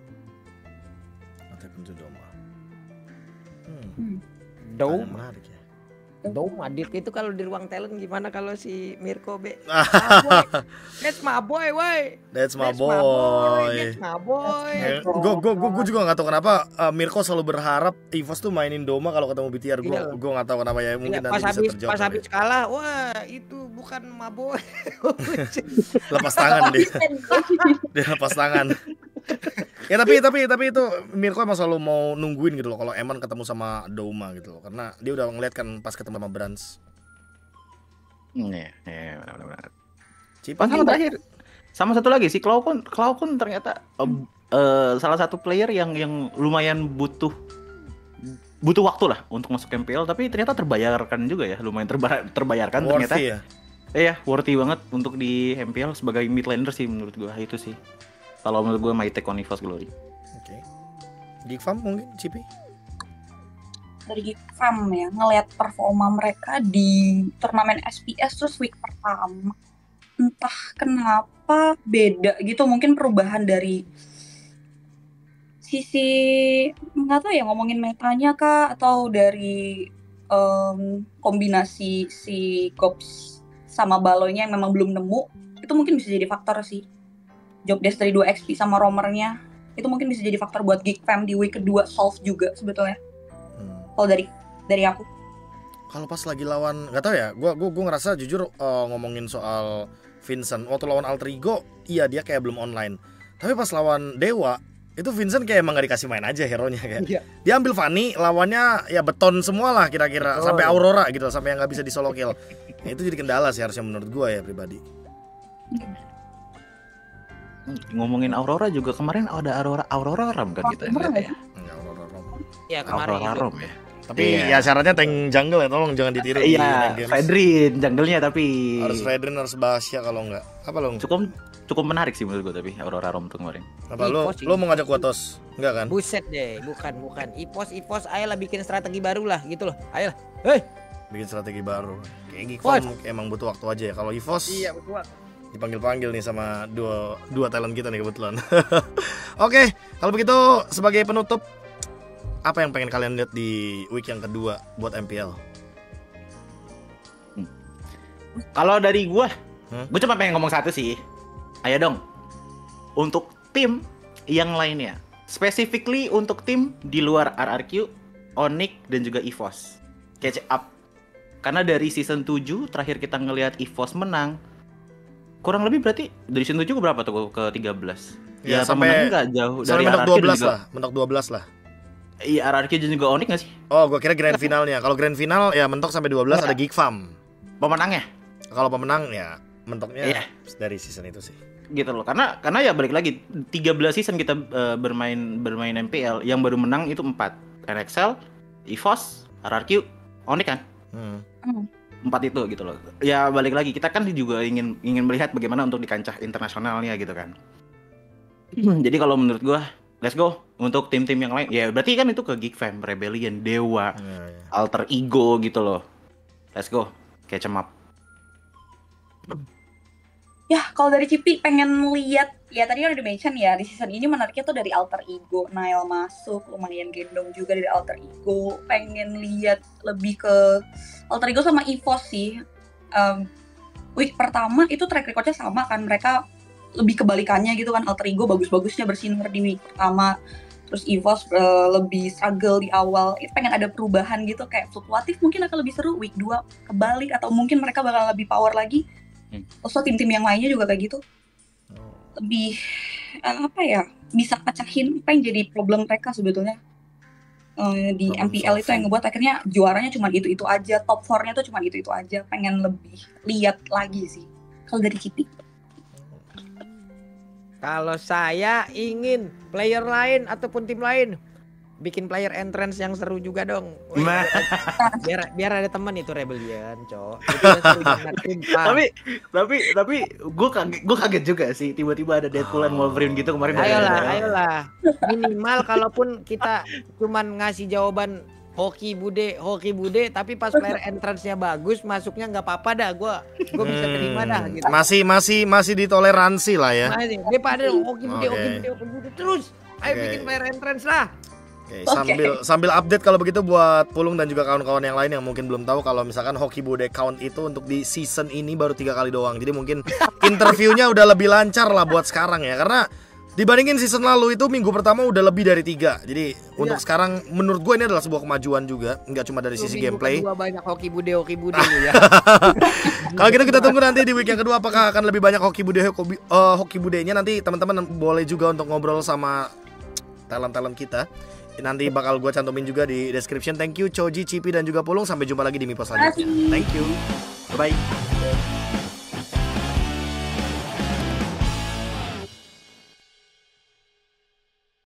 Nanti pintu Doma. Hmm. hmm. Pertanyaan Doma. menarik ya. Doma Dit itu kalau di ruang talent gimana kalau si Mirko B? Ah, boy. That's my boy, woi. That's my That's my boy. boy. That's my boy. Gue gue gue juga nggak tahu kenapa uh, Mirko selalu berharap EVOS tuh mainin Doma kalau ketemu B T R. Gue Iya. gue nggak tahu kenapa ya, mungkin Iya, nanti pas bisa habis terjawab. pas kali habis ya. kalah, wah itu bukan my boy. Lepas tangan dia, dia lepas tangan. Ya tapi tapi tapi itu Mirko emang selalu mau nungguin gitu loh kalau Eman ketemu sama Doma gitu loh, karena dia udah ngeliat kan pas ketemu sama Brands. Iya, iya, benar-benar. Cipi. Oh, sama terakhir, sama satu lagi si Cloudcon, Cloudcon ternyata eh, eh, salah satu player yang yang lumayan butuh butuh waktu lah untuk masuk M P L, tapi ternyata terbayarkan juga ya, lumayan terba- terbayarkan ternyata. Worthy ya. Iya, worthy banget untuk di M P L sebagai mid laner sih menurut gua, itu sih. Kalau menurut gua my take on EVOS Glory. Oke. Geek Farm mungkin Cipi. Dari Geek Farm ya, ngelihat performa mereka di turnamen S P S terus week pertama, entah kenapa beda gitu, mungkin perubahan dari sisi nggak tahu ya, ngomongin metanya kah, atau dari em, kombinasi si Gops sama Balonya yang memang belum nemu, itu mungkin bisa jadi faktor sih. Job desk dari dua X P sama roamernya itu mungkin bisa jadi faktor buat Geek Fam di week kedua solve juga sebetulnya. Hmm. Kalau dari dari aku. Kalau pas lagi lawan, nggak tahu ya, gua gua gua ngerasa jujur uh, ngomongin soal Vincent waktu lawan Alter Ego, iya dia kayak belum online. Tapi pas lawan Dewa, itu Vincent kayak emang gak dikasih main aja hero-nya kayak. Iya. Dia ambil Fanny, lawannya ya beton semua lah kira-kira, Betul. sampai Aurora gitu, sampai yang nggak bisa di solo kill. Ya, itu jadi kendala sih harusnya menurut gua ya pribadi. Ngomongin Aurora juga kemarin ada Aurora Aurora Ram kan kita Aurora lihat ya. Enggak Aurora Rom. Ya kemarin Aurora itu. Rom ya. Tapi Iya. ya syaratnya tank jungle ya, tolong jangan ditiru di Iya, Nine Games. Fedrin jungle-nya tapi Harus Fredrin, harus Basya kalau enggak. Apa lo? cukup cukup menarik sih menurut gua, tapi Aurora Rom tuh kemarin. Apa lo? Ipos, Lo mau ngajak gua tos? Enggak kan? Buset deh, bukan bukan. Ipos Ipos ayolah bikin strategi baru lah gitu loh. Ayolah. Hei, bikin strategi baru. Kayak Geek What? Farm emang butuh waktu aja ya. Kalau EVOS Iya betul. dipanggil-panggil nih sama dua dua talent kita nih kebetulan. Oke, kalau begitu sebagai penutup, apa yang pengen kalian lihat di week yang kedua buat M P L? Kalau dari gua, Hmm? gua cuma pengen ngomong satu sih. Ayo dong. Untuk tim yang lainnya, specifically untuk tim di luar R R Q, Onyx dan juga EVOS, catch up. Karena dari season tujuh terakhir kita ngelihat EVOS menang, kurang lebih berarti dari season tujuh ke berapa tuh, ke tiga belas. Ya, Ya, sampai- pemenangnya nggak jauh dari Sampai mentok R R Q dua dan belas juga- lah, mentok dua belas lah. Iya, R R Q dan juga Onyx nggak sih Oh, gua kira grand finalnya. Kalau grand final ya mentok sampai dua belas, ada Geek Farm. pemenangnya? Kalau pemenang ya mentoknya Iya. dari season itu sih. Gitu loh. Karena karena ya balik lagi tiga belas season kita eh, bermain bermain M P L, yang baru menang itu empat. N X L, EVOS, R R Q, Onyx kan. Hmm. Empat itu gitu loh. Ya balik lagi kita kan juga ingin ingin melihat bagaimana untuk di kancah internasionalnya gitu kan. Jadi kalau menurut gua, let's go untuk tim-tim yang lain. Ya berarti kan itu ke Geek Fam, Rebellion, Dewa, Ya, ya. Alter Ego gitu loh. Let's go. Catch 'em up. Ya, kalau dari Cipi pengen lihat, ya tadi kan udah mention ya, di season ini menariknya tuh dari Alter Ego. Nail masuk, lumayan gendong juga dari Alter Ego. Pengen lihat lebih ke Alter Ego sama EVOS sih. Um, week pertama itu track recordnya sama kan, mereka lebih kebalikannya gitu kan. Alter Ego bagus-bagusnya bersinar di week pertama, terus EVOS uh, lebih struggle di awal. Itu pengen ada perubahan gitu, kayak fluktuatif mungkin akan lebih seru. Week dua kebalik, atau mungkin mereka bakal lebih power lagi. Hmm. Terus tim-tim yang lainnya juga kayak gitu, lebih uh, apa ya, bisa pecahin apa yang jadi problem mereka sebetulnya. Uh, di Problem M P L itu solving. yang ngebuat akhirnya juaranya cuma itu-itu aja, top four-nya tuh cuma itu-itu aja. Pengen lebih lihat lagi sih kalau dari Cipi. Kalau saya ingin player lain ataupun tim lain bikin player entrance yang seru juga dong. Wih, Nah. biar biar ada teman itu Rebellion, cok. Itu yang seru banget, sumpah. tapi tapi tapi gue kaget gue kaget juga sih tiba-tiba ada Deadpool dan Wolverine gitu kemarin. Ayolah, Ada- ayolah. Minimal kalaupun kita cuman ngasih jawaban hoki bude, hoki bude, tapi pas player entrance-nya bagus, masuknya nggak apa-apa dah. Gua gua bisa terima dah gitu. Masih masih masih ditoleransi lah ya. Masih, daripada hoki bude, Oke. hoki bude, hoki bude terus. Ayo Oke. bikin player entrance lah. Oke, sambil sambil update kalau begitu buat Pulung dan juga kawan-kawan yang lain yang mungkin belum tahu kalau misalkan Hoki Bude count itu untuk di season ini baru tiga kali doang. Jadi mungkin interviewnya udah lebih lancar lah buat sekarang ya, karena dibandingin season lalu itu minggu pertama udah lebih dari tiga. Jadi untuk sekarang menurut gue ini adalah sebuah kemajuan juga, nggak cuma dari sisi Minggu gameplay. kedua banyak hoki bude, hoki bude ya. Kalau gitu kita tunggu nanti di week yang kedua apakah akan lebih banyak Hoki Bude hoki, uh, hoki budenya. Nanti teman-teman boleh juga untuk ngobrol sama talent-talent kita. Nanti bakal gue cantumin juga di description. Thank you Choji, Cipi dan juga Pulung. Sampai jumpa lagi di Mipos selanjutnya. Thank you. Bye.